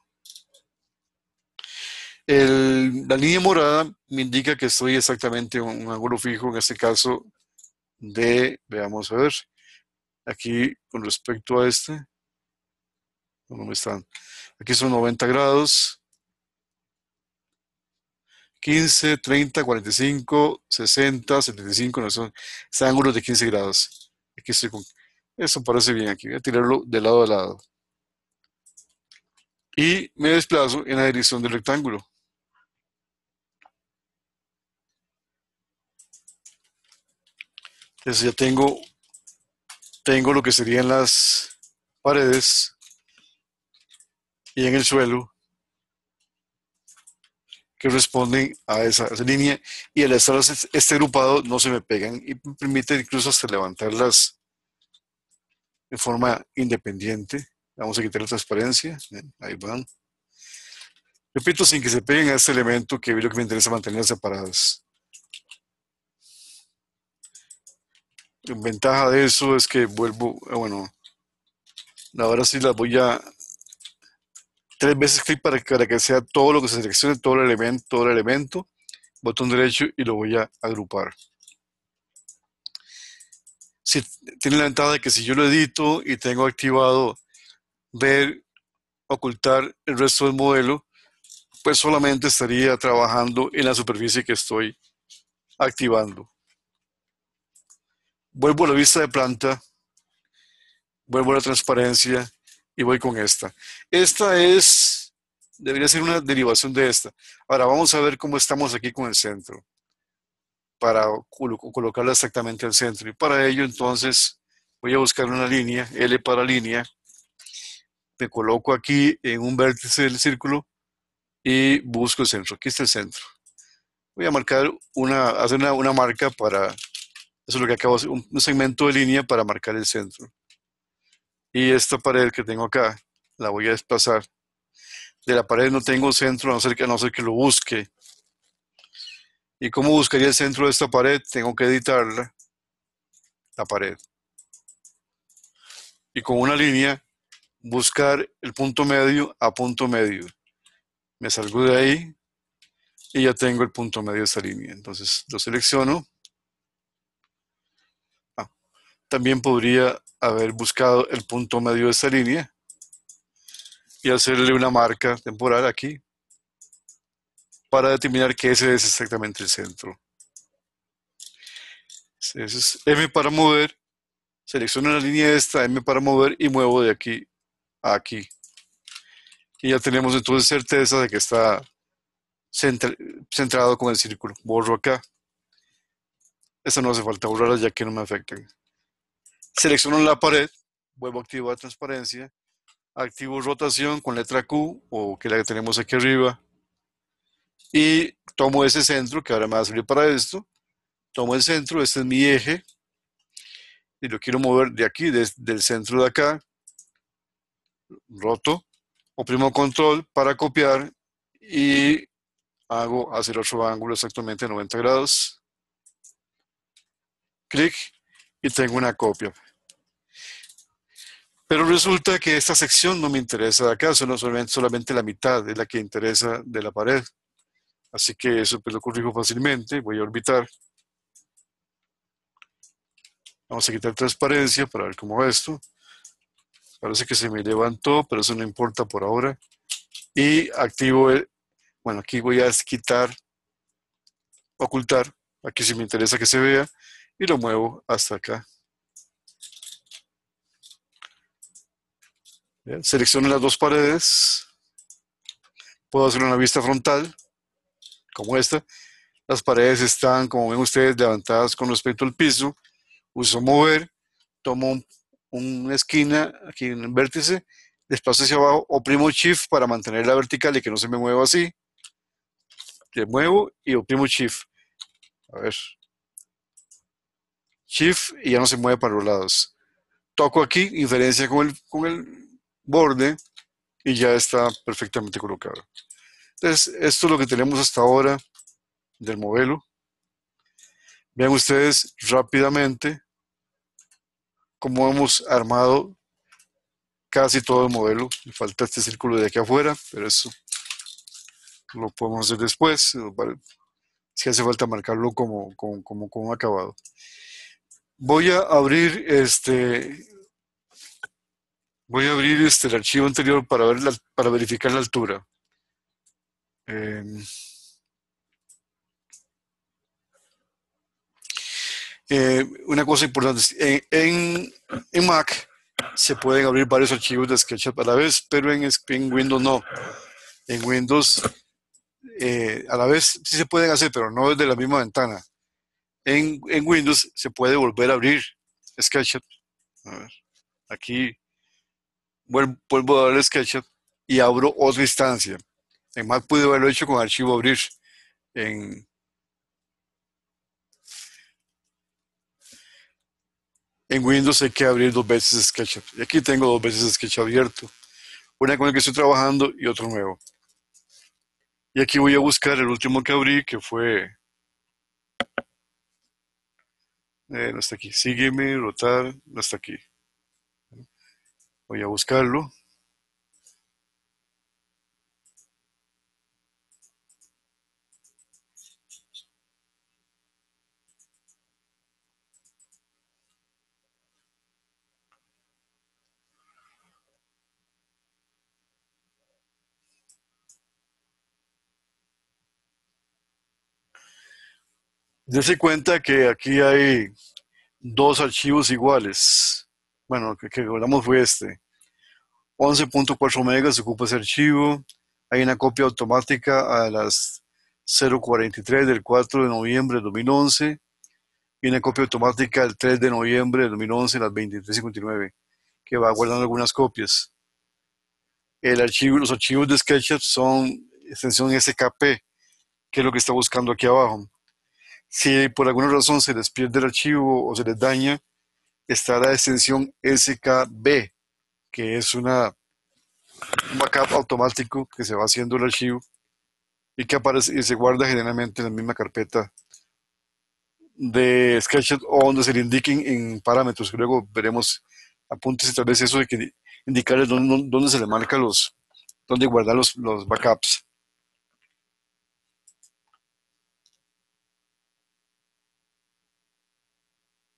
El, la línea morada me indica que estoy exactamente en un ángulo fijo, en este caso de, veamos a ver, aquí con respecto a este, ¿dónde me están? Aquí son noventa grados, quince, treinta, cuarenta y cinco, sesenta, setenta y cinco, no son, son ángulos de quince grados. Aquí estoy con, eso parece bien aquí, voy a tirarlo de lado a lado. Y me desplazo en la dirección del rectángulo. Entonces ya tengo, tengo lo que serían las paredes y en el suelo que responden a esa, a esa línea y al estar este agrupado no se me pegan y me permite incluso hasta levantarlas de forma independiente. Vamos a quitar la transparencia, ahí van. Repito, sin que se peguen a este elemento que es lo que me interesa mantener separadas. La ventaja de eso es que vuelvo, bueno, ahora sí las voy a tres veces clic para, para que sea todo lo que se seleccione, todo el elemento, todo el elemento, botón derecho y lo voy a agrupar. Si, tiene la ventaja de que si yo lo edito y tengo activado ver, ocultar el resto del modelo, pues solamente estaría trabajando en la superficie que estoy activando. Vuelvo a la vista de planta, vuelvo a la transparencia y voy con esta. Esta es, debería ser una derivación de esta. Ahora vamos a ver cómo estamos aquí con el centro para colocarla exactamente al centro. Y para ello entonces voy a buscar una línea, L para línea, me coloco aquí en un vértice del círculo y busco el centro. Aquí está el centro. Voy a marcar una, hacer una, una marca para, eso es lo que acabo de hacer, un, un segmento de línea para marcar el centro. Y esta pared que tengo acá, la voy a desplazar. De la pared no tengo centro, a no ser que, a no ser que lo busque. ¿Y cómo buscaría el centro de esta pared? Tengo que editarla, la pared. Y con una línea, buscar el punto medio a punto medio. Me salgo de ahí y ya tengo el punto medio de esta línea. Entonces lo selecciono. Ah, también podría haber buscado el punto medio de esta línea. y hacerle una marca temporal aquí para determinar que ese es exactamente el centro. Ese es M para mover, selecciono la línea esta, M para mover y muevo de aquí a aquí. Y ya tenemos entonces certeza de que está centra centrado con el círculo. Borro acá. Esta no hace falta borrarla ya que no me afectan. Selecciono la pared, vuelvo a activar transparencia, activo rotación con letra Q o que la que tenemos aquí arriba y tomo ese centro que ahora me va a servir para esto. Tomo el centro, este es mi eje y lo quiero mover de aquí, desde el centro de acá, roto, oprimo control para copiar y hago hacer otro ángulo exactamente noventa grados, clic y tengo una copia. Pero resulta que esta sección no me interesa de acá, solo solamente, solamente la mitad es la que interesa de la pared. Así que eso pues lo corrijo fácilmente, voy a orbitar. Vamos a quitar transparencia para ver cómo va esto. Parece que se me levantó, pero eso no importa por ahora. Y activo el, bueno, aquí voy a quitar, ocultar, aquí sí me interesa que se vea, y lo muevo hasta acá. Bien, selecciono las dos paredes, puedo hacer una vista frontal, como esta. Las paredes están, como ven ustedes, levantadas con respecto al piso. Uso mover, tomo un, una esquina, aquí en el vértice, desplazo hacia abajo, oprimo Shift para mantenerla vertical y que no se me mueva así. Le muevo y oprimo Shift. A ver. Shift y ya no se mueve para los lados. Toco aquí, inferencia con el, con el borde y ya está perfectamente colocado. Entonces, esto es lo que tenemos hasta ahora del modelo. Vean ustedes rápidamente cómo hemos armado casi todo el modelo. Me falta este círculo de aquí afuera, pero eso lo podemos hacer después. Si hace falta marcarlo como, como, como, como acabado. Voy a abrir este. Voy a abrir este, el archivo anterior para, ver la, para verificar la altura. Eh, eh, una cosa importante, en, en, en Mac se pueden abrir varios archivos de SketchUp a la vez, pero en, en Windows no. En Windows eh, a la vez sí se pueden hacer, pero no desde la misma ventana. En, en Windows se puede volver a abrir SketchUp. A ver, aquí vuelvo, vuelvo a darle SketchUp y abro otra instancia. En Mac pude haberlo hecho con archivo abrir. En, en Windows hay que abrir dos veces SketchUp. Y aquí tengo dos veces SketchUp abierto. Una con el que estoy trabajando y otro nuevo. Y aquí voy a buscar el último que abrí, que fue... Eh, no está aquí. Sígueme, rotar, no está aquí. Voy a buscarlo. Dese cuenta que aquí hay dos archivos iguales. Bueno, que, que hablamos fue este. once punto cuatro megas ocupa ese archivo. Hay una copia automática a las cero cuarenta y tres del cuatro de noviembre de dos mil once y una copia automática el tres de noviembre de dos mil once a las veintitrés cincuenta y nueve que va guardando algunas copias. El archivo, los archivos de SketchUp son extensión S K P, que es lo que está buscando aquí abajo. Si por alguna razón se les pierde el archivo o se les daña, está la extensión S K B, que es una, un backup automático que se va haciendo el archivo y que aparece y se guarda generalmente en la misma carpeta de SketchUp o donde se le indiquen en parámetros, que luego veremos apuntes y tal vez eso de que indicarles dónde, dónde se le marca los, dónde guardar los, los backups.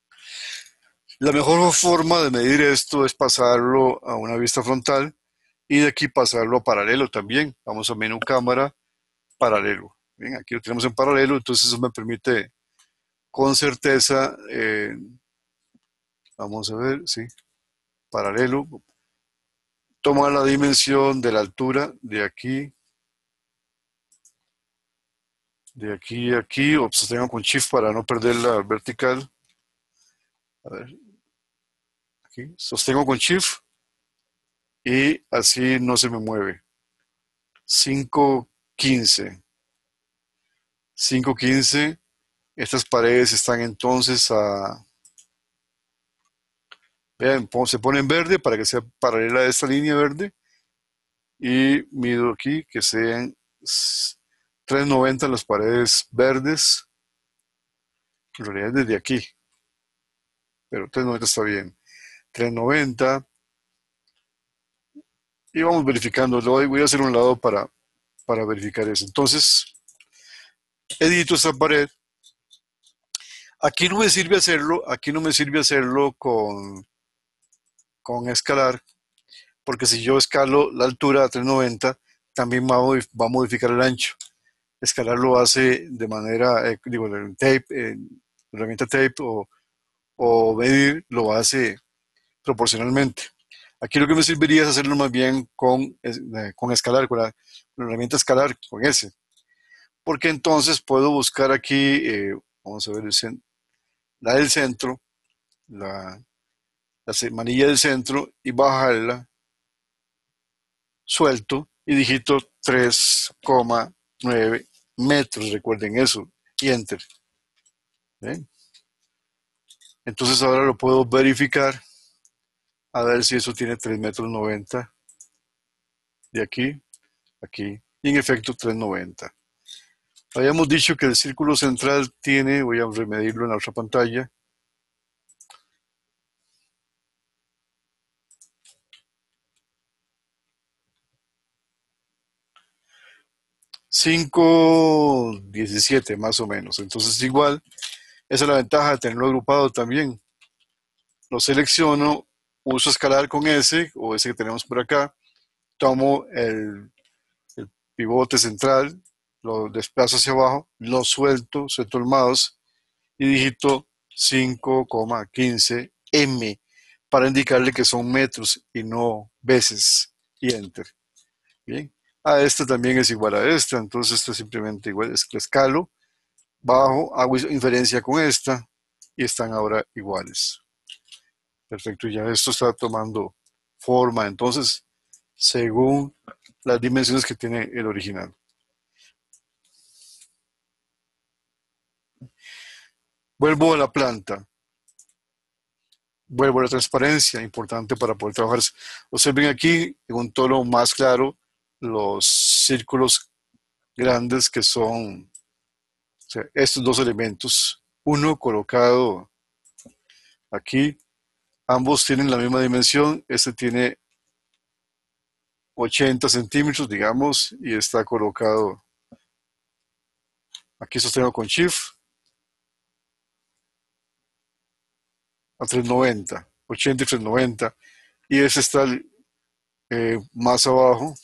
La mejor forma de medir esto es pasarlo a una vista frontal y de aquí pasarlo a paralelo también. Vamos a menú cámara, paralelo. Bien, aquí lo tenemos en paralelo, entonces eso me permite con certeza, eh, vamos a ver, sí, paralelo, toma la dimensión de la altura de aquí, de aquí a aquí, o sostengo con Shift para no perder la vertical. A ver, aquí, sostengo con Shift y así no se me mueve. cinco quince. cinco quince. Estas paredes están entonces a... Vean, se pone en verde para que sea paralela a esta línea verde. Y mido aquí que sean trescientos noventa las paredes verdes. En realidad desde aquí. Pero trescientos noventa está bien. trescientos noventa. Y vamos verificándolo. Voy a hacer un lado para, para verificar eso. Entonces, edito esta pared. Aquí no me sirve hacerlo. Aquí no me sirve hacerlo con, con escalar. Porque si yo escalo la altura a trescientos noventa, también va a modificar el ancho. Escalar lo hace de manera, eh, digo, en tape, en herramienta tape o, o medir lo hace proporcionalmente. Aquí lo que me serviría es hacerlo más bien con, eh, con escalar, con la, con la herramienta escalar, con ese. Porque entonces puedo buscar aquí, eh, vamos a ver, el la del centro, la, la manilla del centro y bajarla, suelto y digito tres coma nueve metros, recuerden eso, y enter. ¿Ven? Entonces ahora lo puedo verificar a ver si eso tiene tres metros noventa de aquí, aquí, y en efecto tres noventa. Habíamos dicho que el círculo central tiene, voy a remedirlo en la otra pantalla, cinco diecisiete más o menos. Entonces igual, esa es la ventaja de tenerlo agrupado también. Lo selecciono, uso escalar con ese, o ese que tenemos por acá, tomo el, el pivote central, lo desplazo hacia abajo, lo suelto, suelto el mouse y digito cinco coma quince M para indicarle que son metros y no veces y enter. Bien, a este también es igual a esta, entonces esto es simplemente igual, es que escalo, bajo, hago inferencia con esta y están ahora iguales. Perfecto, ya esto está tomando forma entonces según las dimensiones que tiene el original. Vuelvo a la planta. Vuelvo a la transparencia, importante para poder trabajar. Observen aquí en un tono más claro los círculos grandes que son, o sea, estos dos elementos. Uno colocado aquí, ambos tienen la misma dimensión. Este tiene ochenta centímetros, digamos, y está colocado aquí sostengo con Shift a trescientos noventa, ochenta y trescientos noventa, y ese está eh, más abajo,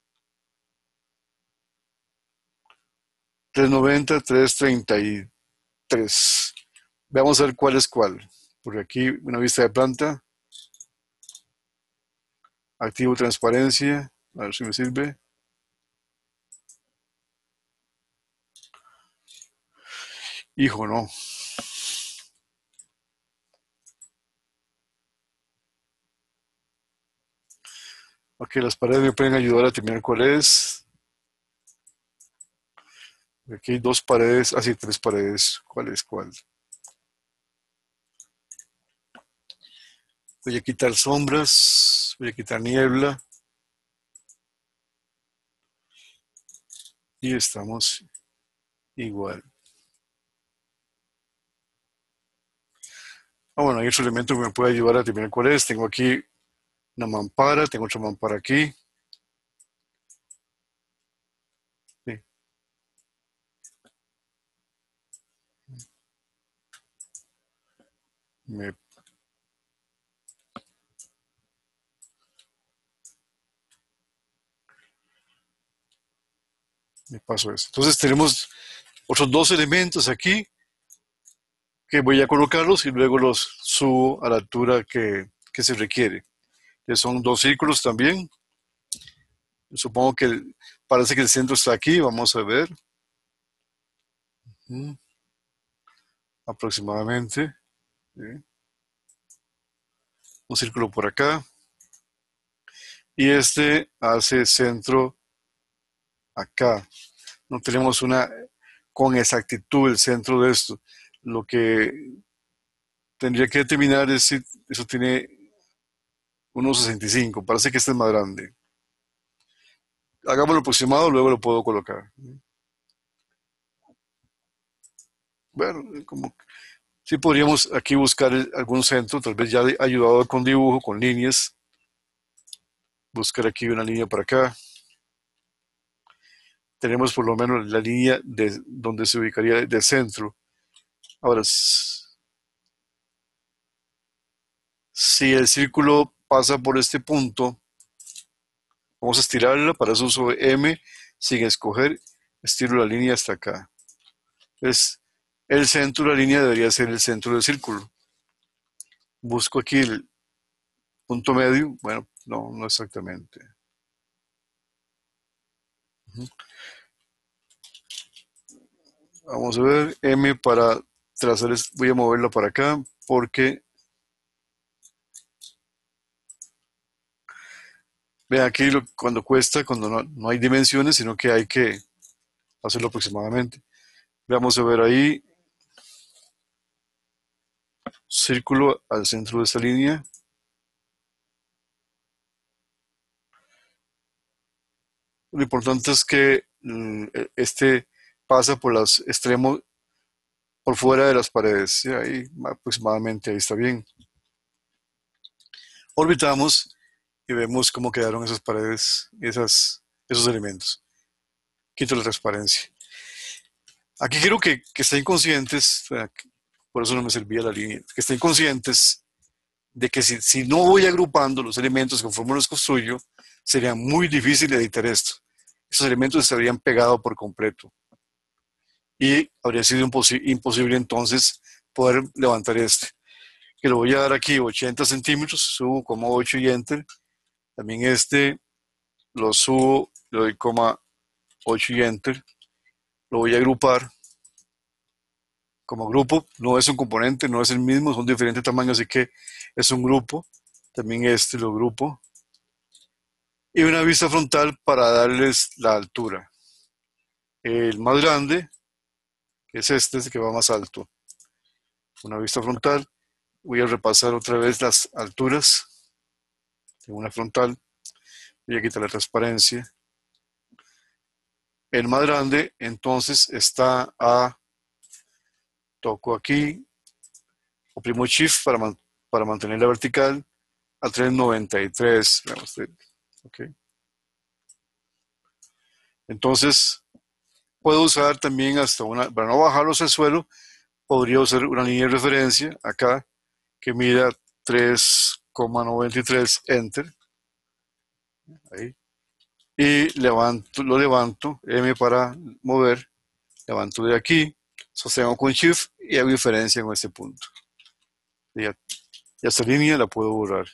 trescientos noventa, trescientos treinta y tres. Vamos a ver cuál es cuál. Porque aquí una vista de planta, activo transparencia, a ver si me sirve. Hijo, no. Ok, las paredes me pueden ayudar a determinar cuál es. Aquí hay dos paredes, así ah, tres paredes. ¿Cuál es cuál? Voy a quitar sombras, voy a quitar niebla. Y estamos igual. Ah, bueno, hay otro elemento que me puede ayudar a determinar cuál es. Tengo aquí una mampara, tengo otra mampara aquí. Sí. Me Me paso eso. Entonces tenemos otros dos elementos aquí que voy a colocarlos y luego los subo a la altura que, que se requiere. Que son dos círculos también. Supongo que el, parece que el centro está aquí. Vamos a ver. Mm, aproximadamente. ¿Sí? Un círculo por acá. Y este hace centro acá. No tenemos una con exactitud el centro de esto. Lo que tendría que determinar es si eso tiene uno sesenta y cinco. Parece que este es más grande. Hagámoslo aproximado, luego lo puedo colocar. Bueno, como sí podríamos aquí buscar el- algún centro, tal vez ya de- ayudado con dibujo, con líneas. Buscar aquí una línea para acá. Tenemos por lo menos la línea de donde se ubicaría de centro. Ahora, s- si el círculo pasa por este punto, vamos a estirarla, para eso uso M, sin escoger, estiro la línea hasta acá. Entonces, el centro de la línea debería ser el centro del círculo. Busco aquí el punto medio, bueno, no, no exactamente. Vamos a ver, M para trazar, voy a moverla para acá, porque, vean aquí lo, cuando cuesta, cuando no, no hay dimensiones, sino que hay que hacerlo aproximadamente. Vamos a ver ahí, círculo al centro de esta línea. Lo importante es que mm, este pasa por los extremos, por fuera de las paredes. ¿Sí? Ahí aproximadamente, ahí está bien. Orbitamos y vemos cómo quedaron esas paredes, esas, esos elementos. Quito la transparencia. Aquí quiero que, que estén conscientes, por eso no me servía la línea, que estén conscientes de que si, si no voy agrupando los elementos conforme los construyo, sería muy difícil editar esto. Esos elementos se habrían pegado por completo. Y habría sido imposible entonces poder levantar este. Que lo voy a dar aquí ochenta centímetros, subo como ocho y enter. También este lo subo, le doy coma ocho y enter. Lo voy a agrupar como grupo. No es un componente, no es el mismo, son diferentes tamaños, así que es un grupo. También este lo grupo. Y una vista frontal para darles la altura. El más grande, que es este, es el que va más alto. Una vista frontal. Voy a repasar otra vez las alturas. Tengo una frontal. Voy a quitar la transparencia. El más grande, entonces, está a, toco aquí, oprimo Shift para, man, para mantenerla vertical, a tres noventa y tres. Okay. Entonces, puedo usar también hasta una, para no bajarlos al suelo, podría usar una línea de referencia acá que mida tres coma noventa y tres, enter. Ahí. Y levanto, lo levanto, M para mover, levanto de aquí, sostengo con Shift y hago diferencia en este punto. Y, ya, y esta línea la puedo borrar.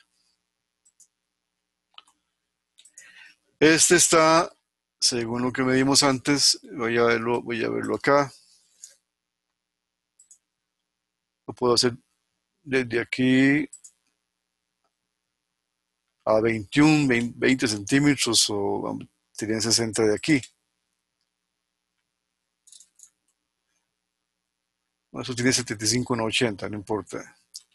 Este está, según lo que medimos antes, voy a verlo, voy a verlo acá. Lo puedo hacer desde aquí a veintiuno, veinte centímetros o tienen sesenta de aquí. Eso tiene setenta y cinco en ochenta, no importa.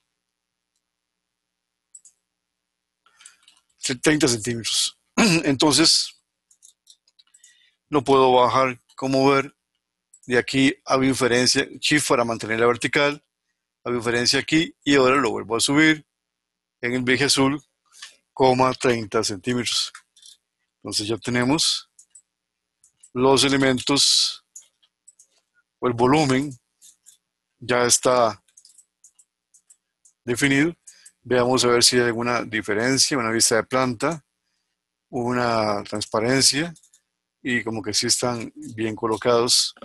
treinta centímetros. Entonces, lo puedo bajar, como ver, de aquí hago diferencia, Shift para mantener la vertical, hago diferencia aquí y ahora lo vuelvo a subir en el eje azul, coma treinta centímetros. Entonces ya tenemos los elementos o el volumen ya está definido. Veamos a ver si hay alguna diferencia, una vista de planta, una transparencia. y como que sí están bien colocados.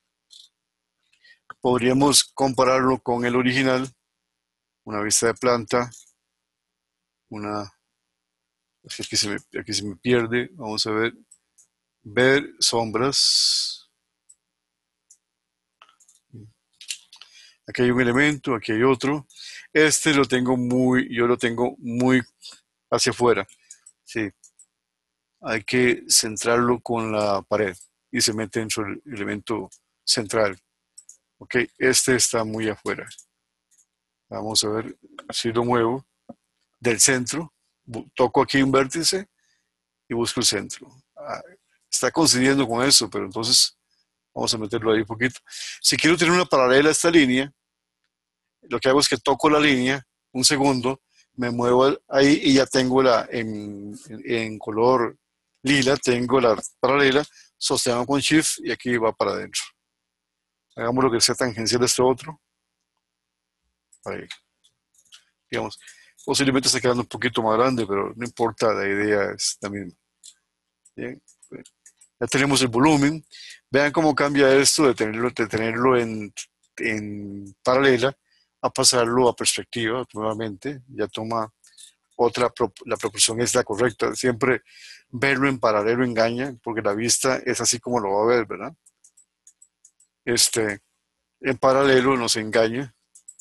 Podríamos compararlo con el original, una vista de planta, una, aquí se me, aquí se me pierde, vamos a ver, ver sombras, aquí hay un elemento, aquí hay otro, este lo tengo muy, yo lo tengo muy hacia afuera, sí, hay que centrarlo con la pared y se mete dentro del elemento central, ok, este está muy afuera, vamos a ver si lo muevo del centro, toco aquí un vértice y busco el centro. Ah, está coincidiendo con eso, pero entonces vamos a meterlo ahí un poquito. Si quiero tener una paralela a esta línea, lo que hago es que toco la línea, un segundo, me muevo ahí y ya tengo la, en, en, en color lila, tengo la paralela, sostengo con Shift y aquí va para adentro. Hagamos lo que sea tangencial a este otro. Ahí. Digamos, posiblemente está quedando un poquito más grande, pero no importa, la idea es la misma. Bien. Ya tenemos el volumen. Vean cómo cambia esto de tenerlo, de tenerlo en, en paralela a pasarlo a perspectiva nuevamente. Ya toma otra, la proporción es la correcta. Siempre verlo en paralelo engaña, porque la vista es así como lo va a ver, ¿verdad? Este, en paralelo nos engaña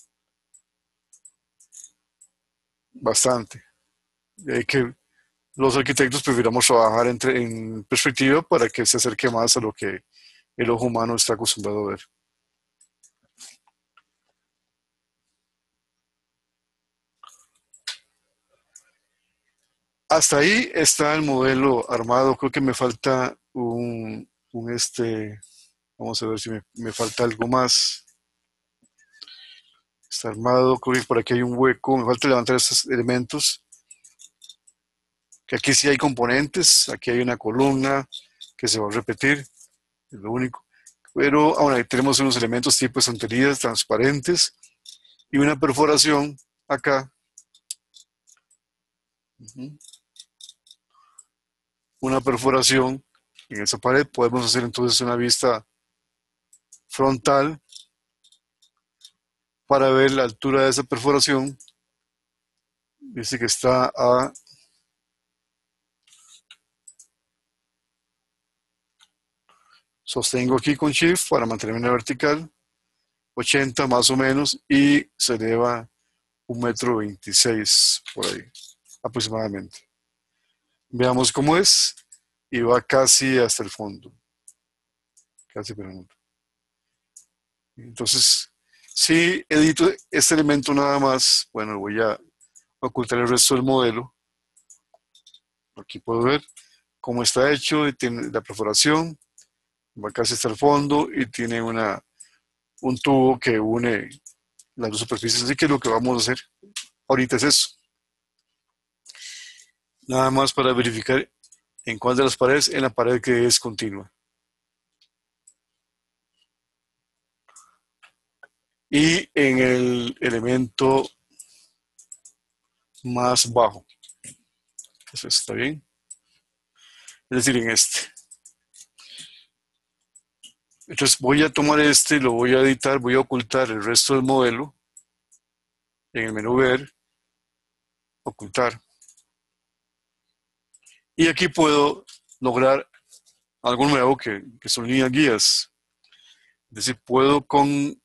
bastante. Hay que los arquitectos prefiramos trabajar entre, en perspectiva para que se acerque más a lo que el ojo humano está acostumbrado a ver. Hasta ahí está el modelo armado. Creo que me falta un, un este, vamos a ver si me, me falta algo más. Está armado, creo que por aquí hay un hueco. Me falta levantar estos elementos. Que aquí sí hay componentes. Aquí hay una columna que se va a repetir. Es lo único. Pero ahora tenemos unos elementos tipo estanterías transparentes y una perforación acá. Uh-huh. Una perforación en esa pared. Podemos hacer entonces una vista frontal para ver la altura de esa perforación. Dice que está a sostengo aquí con Shift para mantenerme vertical, ochenta más o menos, y se eleva un metro veintiséis por ahí aproximadamente. Veamos cómo es y va casi hasta el fondo, casi por el fondo. Entonces, si edito este elemento nada más, bueno, voy a ocultar el resto del modelo. Aquí puedo ver cómo está hecho, y tiene la perforación, va casi hasta el fondo y tiene una, un tubo que une las dos superficies. Así que lo que vamos a hacer ahorita es eso. Nada más para verificar en cuál de las paredes, en la pared que es continua. Y en el elemento más bajo. Eso está bien. Es decir, en este. Entonces voy a tomar este, lo voy a editar, voy a ocultar el resto del modelo. En el menú ver, ocultar. Y aquí puedo lograr algo nuevo que, que son líneas guías. Es decir, puedo con,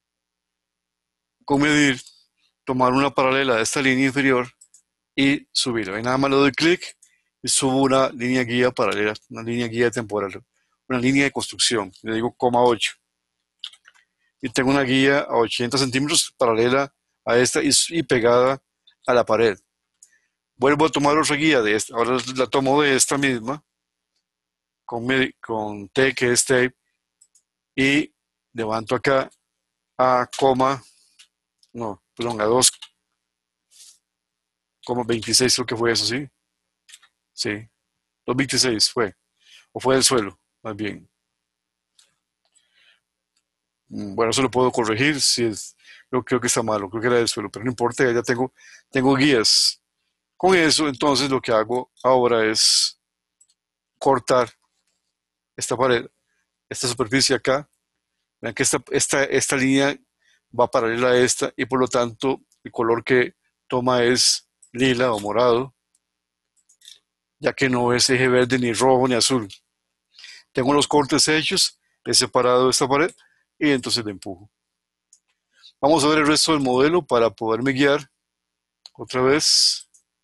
con medir, tomar una paralela de esta línea inferior y subirla. Y nada más le doy clic y subo una línea guía paralela, una línea guía temporal, una línea de construcción. Le digo coma ocho. Y tengo una guía a ochenta centímetros paralela a esta y, y pegada a la pared. Vuelvo a tomar otra guía de esta. Ahora la tomo de esta misma con, con T, que es tape, y levanto acá a coma, no, perdón, a dos coma veintiséis, creo que fue eso, ¿sí? Sí, dos coma veintiséis fue, o fue del suelo, más bien. Bueno, eso lo puedo corregir si es, yo creo que está malo, creo que era del suelo, pero no importa, ya tengo, tengo guías. Con eso, entonces, lo que hago ahora es cortar esta pared, esta superficie acá. Vean que esta, esta, esta línea va paralela a esta y por lo tanto el color que toma es lila o morado, ya que no es eje verde ni rojo ni azul. Tengo los cortes hechos, he separado esta pared y entonces le empujo. Vamos a ver el resto del modelo para poderme guiar otra vez.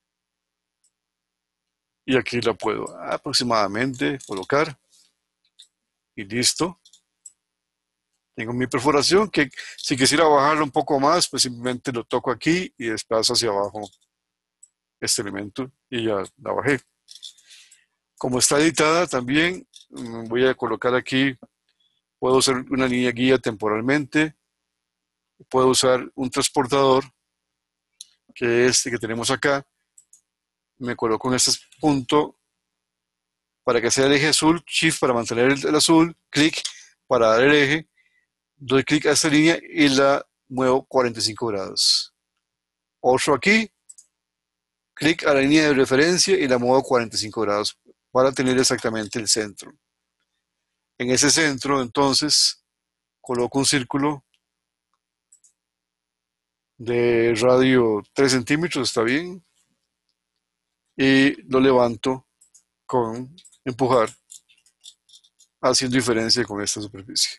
Y aquí la puedo aproximadamente colocar. Y listo. Tengo mi perforación que si quisiera bajarlo un poco más, pues simplemente lo toco aquí y desplazo hacia abajo este elemento y ya la bajé. Como está editada también, voy a colocar aquí, puedo usar una línea guía temporalmente, puedo usar un transportador que es este que tenemos acá, me coloco en este punto para que sea el eje azul, shift para mantener el, el azul, clic para dar el eje, doy clic a esta línea y la muevo cuarenta y cinco grados. Otro aquí, clic a la línea de referencia y la muevo cuarenta y cinco grados para tener exactamente el centro. En ese centro, entonces, coloco un círculo de radio tres centímetros, está bien, y lo levanto con empujar, haciendo diferencia con esta superficie.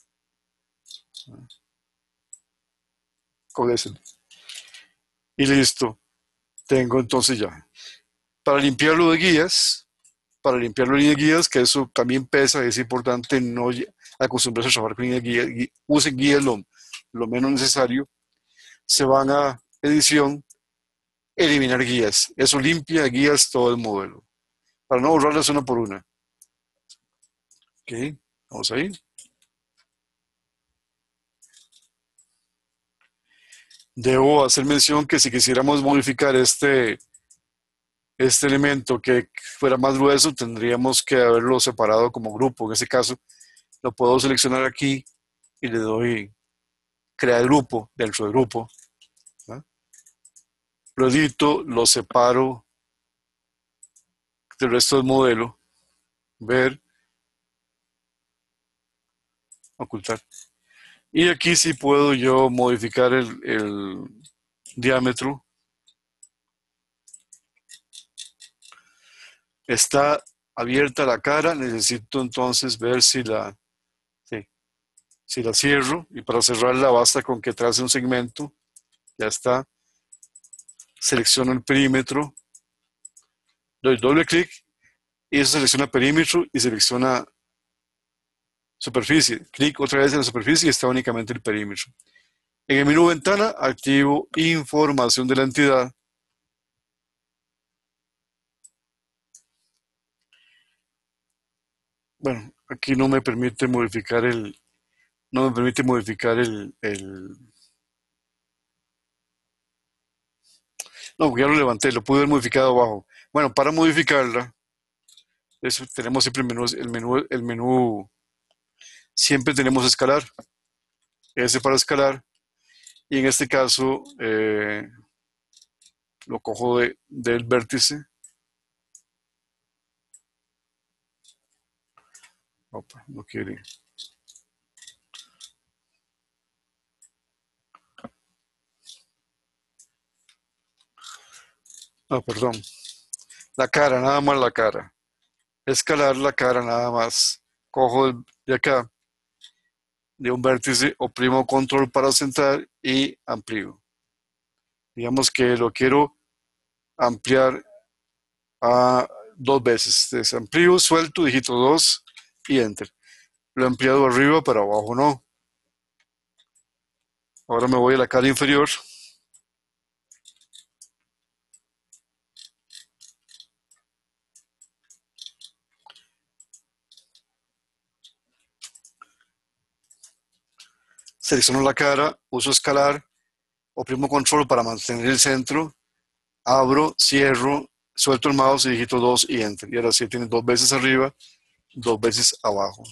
Con ese. Y listo. Tengo entonces ya. Para limpiarlo de guías, para limpiarlo de guías, que eso también pesa, es importante no acostumbrarse a trabajar con línea de guías, usen guías lo, lo menos necesario, se van a edición, eliminar guías. Eso limpia guías todo el modelo. Para no borrarlas una por una. Ok, vamos ahí. Debo hacer mención que si quisiéramos modificar este, este elemento que fuera más grueso, tendríamos que haberlo separado como grupo. En este caso, lo puedo seleccionar aquí y le doy crear grupo dentro del grupo. ¿No? Lo edito, lo separo del resto del modelo, ver, ocultar. Y aquí sí puedo yo modificar el, el diámetro. Está abierta la cara, necesito entonces ver si la, sí, si la cierro, y para cerrarla basta con que trace un segmento, ya está, selecciono el perímetro, doy doble clic y eso selecciona perímetro y selecciona superficie, clic otra vez en la superficie y está únicamente el perímetro. En el menú ventana activo información de la entidad. Bueno, aquí no me permite modificar el, no me permite modificar el, el no, ya lo levanté, lo pude haber modificado abajo. Bueno, para modificarla, eso, tenemos siempre el menú, el menú, el menú, siempre tenemos escalar, S para escalar, y en este caso eh, lo cojo de, del vértice. Opa, no quiere. No, perdón. La cara, nada más la cara. Escalar la cara nada más. Cojo de acá, de un vértice, oprimo control para centrar y amplío. Digamos que lo quiero ampliar a dos veces. Desamplío, suelto, digito dos y enter. Lo he ampliado arriba, pero abajo no. Ahora me voy a la cara inferior. Selecciono la cara, uso escalar, oprimo control para mantener el centro, abro, cierro, suelto el mouse y digito dos y enter. Y ahora sí tiene dos veces arriba, dos veces abajo.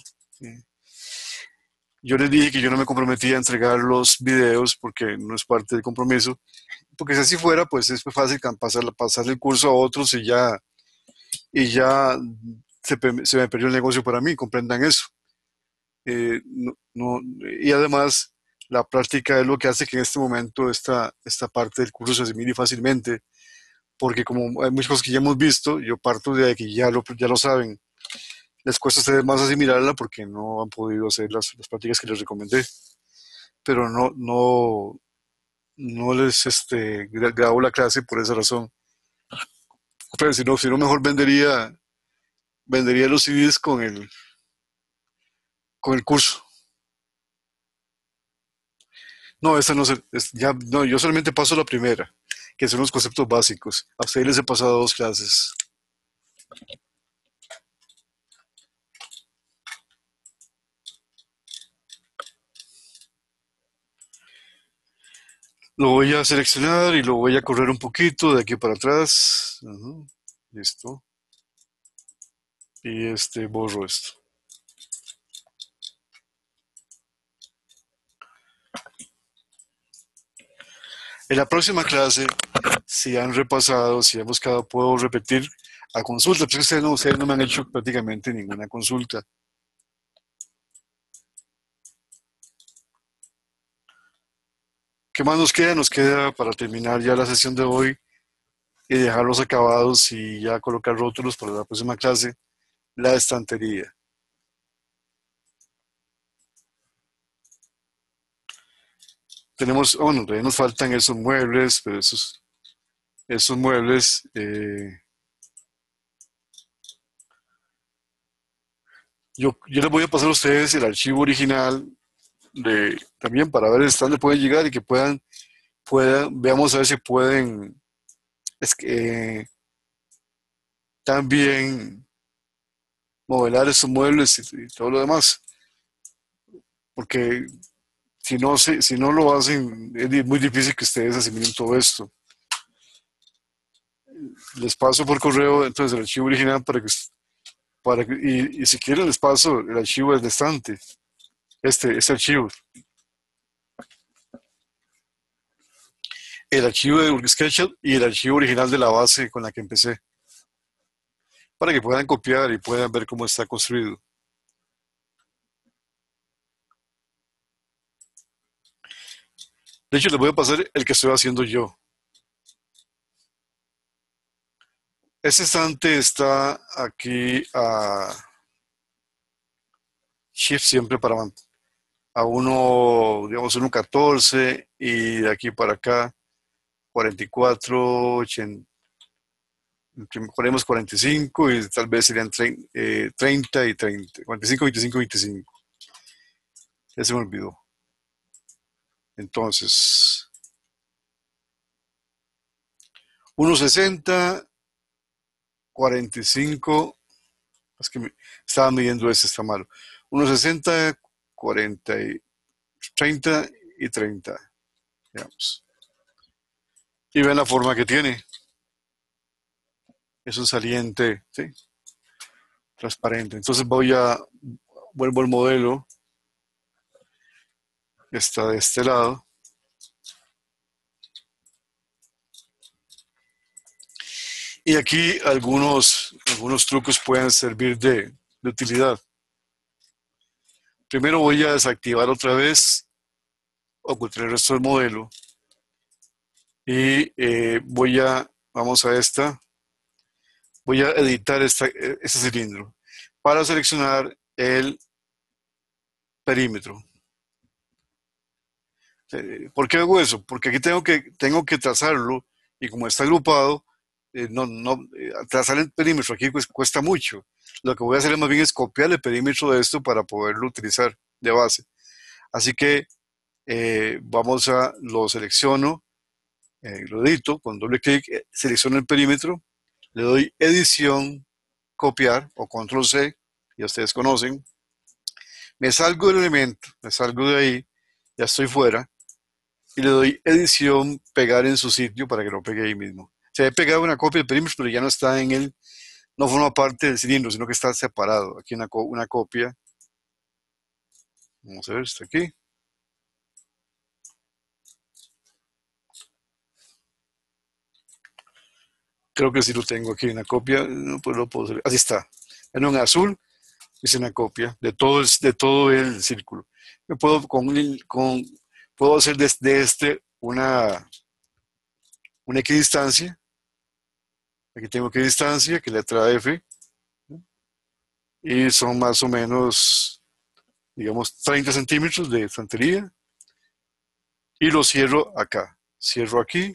Yo les dije que yo no me comprometía a entregar los videos porque no es parte del compromiso. Porque si así fuera, pues es fácil pasar, pasar el curso a otros y ya, y ya se, pe- se me perdió el negocio para mí, comprendan eso. Eh, no, no- y además, la práctica es lo que hace que en este momento esta, esta parte del curso se asimile fácilmente, porque como hay muchas cosas que ya hemos visto, yo parto de que ya lo, ya lo saben. Les cuesta a ustedes más asimilarla porque no han podido hacer las, las prácticas que les recomendé, pero no, no, no les este, gra- grabo la clase por esa razón. Pero si no, si no mejor vendería, vendería los C Ds con el, con el curso. No, esa no se, es- ya, no, yo solamente paso la primera, que son los conceptos básicos. A ustedes les he pasado dos clases. Lo voy a seleccionar y lo voy a correr un poquito de aquí para atrás. Ujú, listo. Y este borro esto. En la próxima clase, si han repasado, si han buscado, puedo repetir a consulta, pero ustedes no, ustedes no me han hecho prácticamente ninguna consulta. ¿Qué más nos queda? Nos queda para terminar ya la sesión de hoy y dejarlos acabados y ya colocar rótulos para la próxima clase, la estantería. Tenemos, bueno, todavía nos faltan esos muebles, pero esos, esos muebles, eh, yo, yo les voy a pasar a ustedes el archivo original de, también para ver hasta dónde pueden llegar y que puedan, puedan, veamos a ver si pueden, es que, eh, también modelar esos muebles y, y todo lo demás, porque si no, se, si no lo hacen, es muy difícil que ustedes asimilen todo esto. Les paso por correo entonces el archivo original para que, para que y, y si quieren les paso el archivo del estante, este, este archivo, el archivo de SketchUp y el archivo original de la base con la que empecé, para que puedan copiar y puedan ver cómo está construido. De hecho, les voy a pasar el que estoy haciendo yo. Este estante está aquí a Shift siempre para a uno, digamos, uno catorce y de aquí para acá cuarenta y cuatro, ochenta, ponemos cuarenta y cinco y tal vez serían eh, treinta y treinta, cuarenta y cinco, veinticinco, veinticinco. Ya se me olvidó. Entonces, uno sesenta, cuarenta y cinco, es que me, estaba midiendo este, está malo. uno sesenta, cuarenta, treinta y treinta, digamos. Y ven la forma que tiene. Es un saliente, ¿sí? Transparente. Entonces voy a, vuelvo al modelo, está de este lado. Y aquí algunos, algunos trucos pueden servir de, de utilidad. Primero voy a desactivar otra vez, ocultar el resto del modelo. Y eh, voy a, vamos a esta, voy a editar esta, este cilindro para seleccionar el perímetro. Eh, ¿Por qué hago eso? Porque aquí tengo que, tengo que trazarlo y como está agrupado, eh, no, no, eh, trazar el perímetro aquí pues, cuesta mucho. Lo que voy a hacer más bien es copiar el perímetro de esto para poderlo utilizar de base. Así que eh, vamos a, lo selecciono, eh, lo edito con doble clic, eh, selecciono el perímetro, le doy edición, copiar o control C, ya ustedes conocen, me salgo del elemento, me salgo de ahí, ya estoy fuera, y le doy edición, pegar en su sitio para que lo pegue ahí mismo. Se ha pegado una copia del perímetro, pero ya no está en el, no forma parte del cilindro, sino que está separado. Aquí una, una copia. Vamos a ver, está aquí. Creo que sí lo tengo aquí, una copia. No, pues lo puedo hacer. Así está. en un azul, hice una copia de todo el, de todo el círculo. Me puedo, con, con, puedo hacer desde este una, una equidistancia. Aquí tengo equidistancia, que es letra F, y son más o menos, digamos, treinta centímetros de estantería. Y lo cierro acá. Cierro aquí.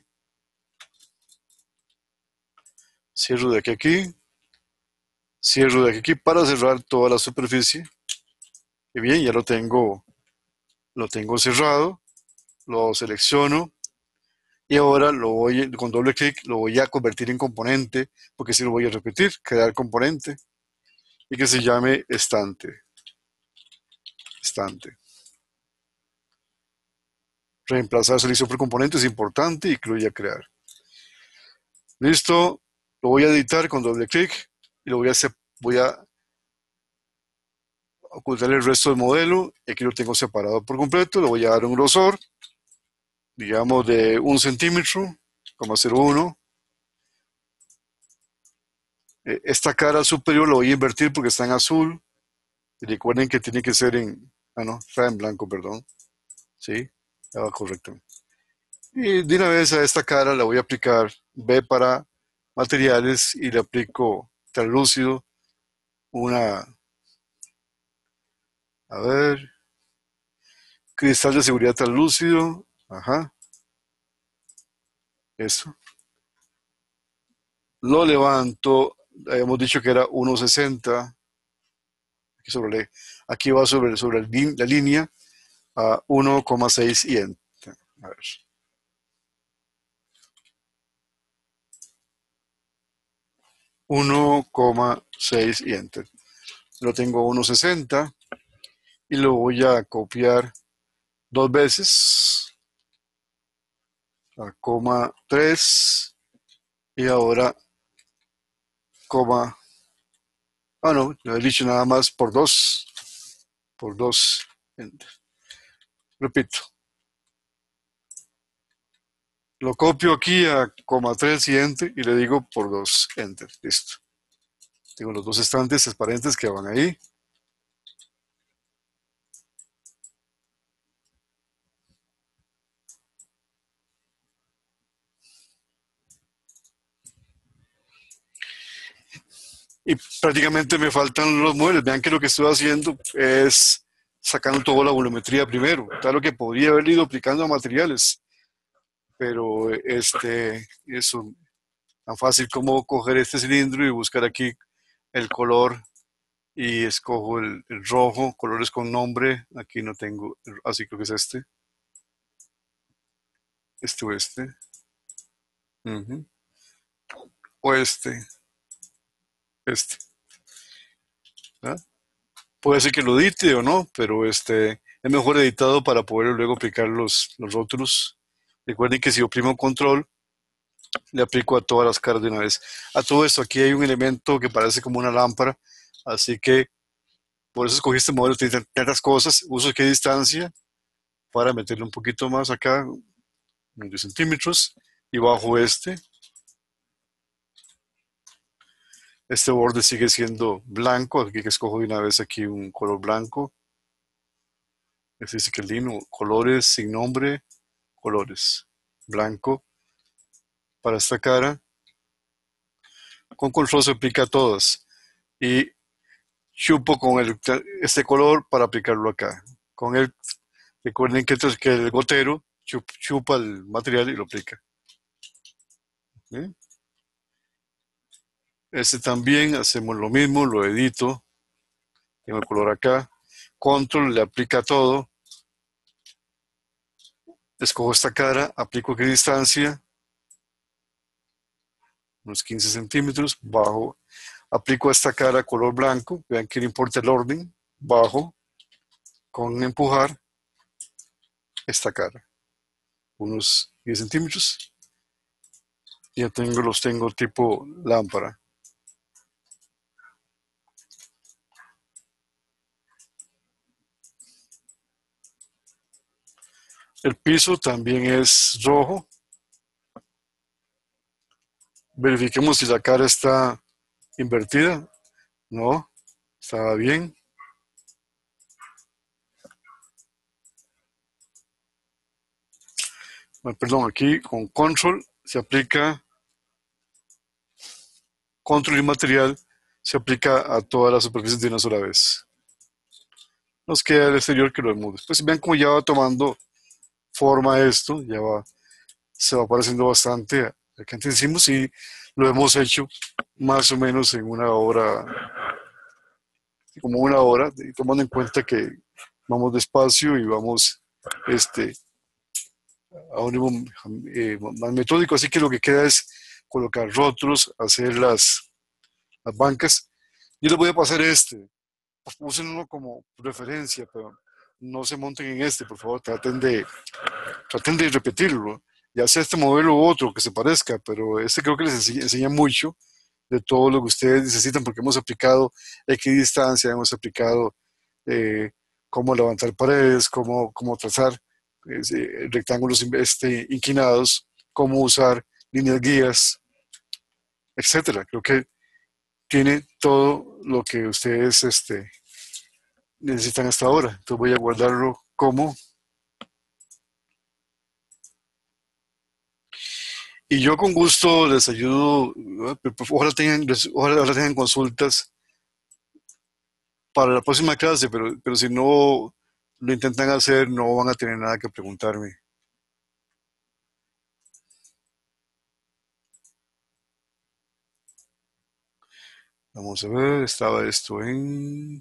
Cierro de aquí a aquí. Cierro de aquí a aquí para cerrar toda la superficie. Y bien, ya lo tengo, lo tengo cerrado. Lo selecciono. Y ahora lo voy, con doble clic, lo voy a convertir en componente, porque si lo voy a repetir, crear componente, y que se llame estante. Estante. Reemplazar selección por componente es importante y incluye crear. Listo, lo voy a editar con doble clic y lo voy a hacer, voy a ocultar el resto del modelo, y aquí lo tengo separado por completo. Le voy a dar un grosor, digamos de un centímetro, coma cero uno. Esta cara superior lo voy a invertir porque está en azul. Y recuerden que tiene que ser en, ah no, está en blanco, perdón. Sí, ya va correcto. Y de una vez a esta cara le voy a aplicar B para materiales y le aplico translúcido, una, a ver, cristal de seguridad translúcido, ajá, eso. Lo levanto, habíamos dicho que era uno sesenta, aquí, sobre, aquí va sobre, sobre la línea a uno coma seis y enter. A ver. uno coma seis y enter. Lo tengo a uno sesenta y lo voy a copiar dos veces a coma tres y ahora coma, ah no, lo he dicho nada más por dos, por dos, enter. Repito, lo copio aquí a coma tres y enter y le digo por dos, enter, listo. Tengo los dos estantes transparentes que van ahí. Y prácticamente me faltan los muebles. Vean que lo que estoy haciendo es sacando toda la volumetría primero. Claro que podría haber ido aplicando a materiales, pero este, es un, tan fácil como coger este cilindro y buscar aquí el color y escojo el, el rojo, colores con nombre. Aquí no tengo, así creo que es este. Este o este. Uh-huh. O este. Este. ¿Verdad? Puede ser que lo edite o no, pero este es mejor editado para poder luego aplicar los, los rótulos. Recuerden que si oprimo control, le aplico a todas las caras de una vez. A todo esto, aquí hay un elemento que parece como una lámpara, así que por eso escogí este modelo, tiene tantas cosas. Uso aquí distancia para meterle un poquito más acá, medio centímetros, y bajo este. Este borde sigue siendo blanco, aquí que escojo de una vez aquí un color blanco. Este dice que el lino, colores sin nombre, colores, blanco para esta cara. Con control se aplica a todas y chupo con el, este color para aplicarlo acá. Con el, recuerden que, que el gotero chup, chupa el material y lo aplica. ¿Sí? Este también hacemos lo mismo, lo edito. Tengo el color acá. Control le aplica todo. Escojo esta cara, aplico equidistancia, unos quince centímetros, bajo. Aplico esta cara color blanco, vean que no importa el orden, bajo, con empujar esta cara, unos diez centímetros. Ya tengo, los tengo tipo lámpara. El piso también es rojo. Verifiquemos si la cara está invertida. No, estaba bien. Ah, perdón, aquí con control se aplica, control y material se aplica a todas las superficies de una sola vez. Nos queda el exterior que lo vemos. Después vean cómo ya va tomando forma esto, ya va, se va pareciendo bastante a lo que antes hicimos y lo hemos hecho más o menos en una hora, como una hora, y tomando en cuenta que vamos despacio y vamos este, a un ritmo eh, más metódico, así que lo que queda es colocar rótulos, hacer las, las bancas. Yo les voy a pasar este, úsenlo como referencia, pero no se monten en este, por favor, traten de, traten de repetirlo, ya sea este modelo u otro que se parezca, pero este creo que les enseña, enseña mucho de todo lo que ustedes necesitan, porque hemos aplicado equidistancia, hemos aplicado eh, cómo levantar paredes, cómo, cómo trazar eh, rectángulos este, inclinados, cómo usar líneas guías, etcétera. Creo que tiene todo lo que ustedes este, necesitan hasta ahora. Entonces voy a guardarlo como. Y yo con gusto les ayudo. ¿No? Ojalá tengan, ojalá tengan consultas para la próxima clase, pero, pero si no lo intentan hacer, no van a tener nada que preguntarme. Vamos a ver, estaba esto en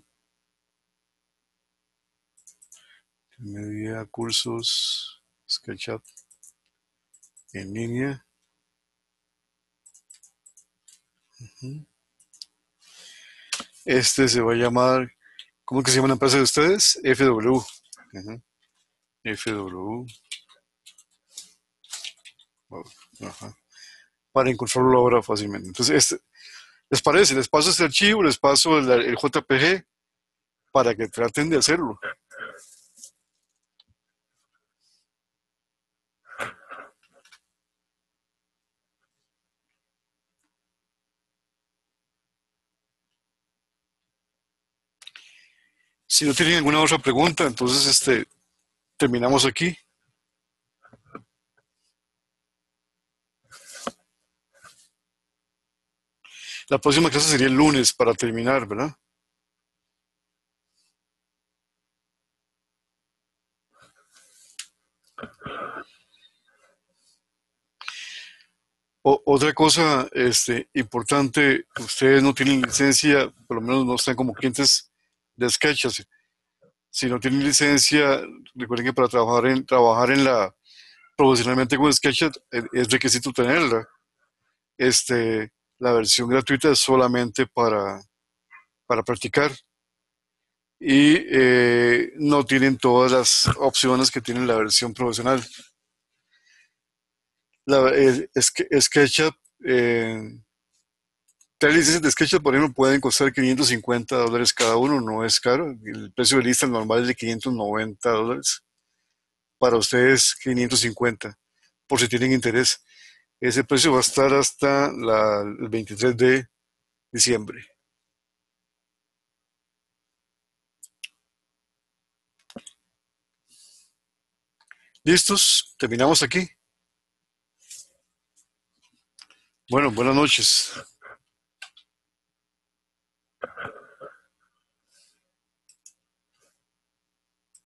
media cursos, SketchUp en línea. Este se va a llamar, ¿cómo es que se llama la empresa de ustedes? F W. Ujú. F W. Wow. Ajá. Para encontrarlo ahora fácilmente. Entonces, este, ¿les parece? Les paso este archivo, les paso el, el J P G para que traten de hacerlo. Si no tienen alguna otra pregunta, entonces este, terminamos aquí. La próxima clase sería el lunes para terminar, ¿verdad? O, otra cosa este, importante, ustedes no tienen licencia, por lo menos no están como clientes de Sketchup. Si no tienen licencia, recuerden que para trabajar en, trabajar en la profesionalmente con SketchUp es, es requisito tenerla. Este, la versión gratuita es solamente para, para practicar y eh, no tienen todas las opciones que tiene la versión profesional. La, eh, es que SketchUp, eh, tres licencias de SketchUp, por ejemplo, pueden costar quinientos cincuenta dólares cada uno, no es caro. El precio de lista normal es de quinientos noventa dólares. Para ustedes, quinientos cincuenta, por si tienen interés. Ese precio va a estar hasta la, el veintitrés de diciembre. ¿Listos? Terminamos aquí. Bueno, buenas noches.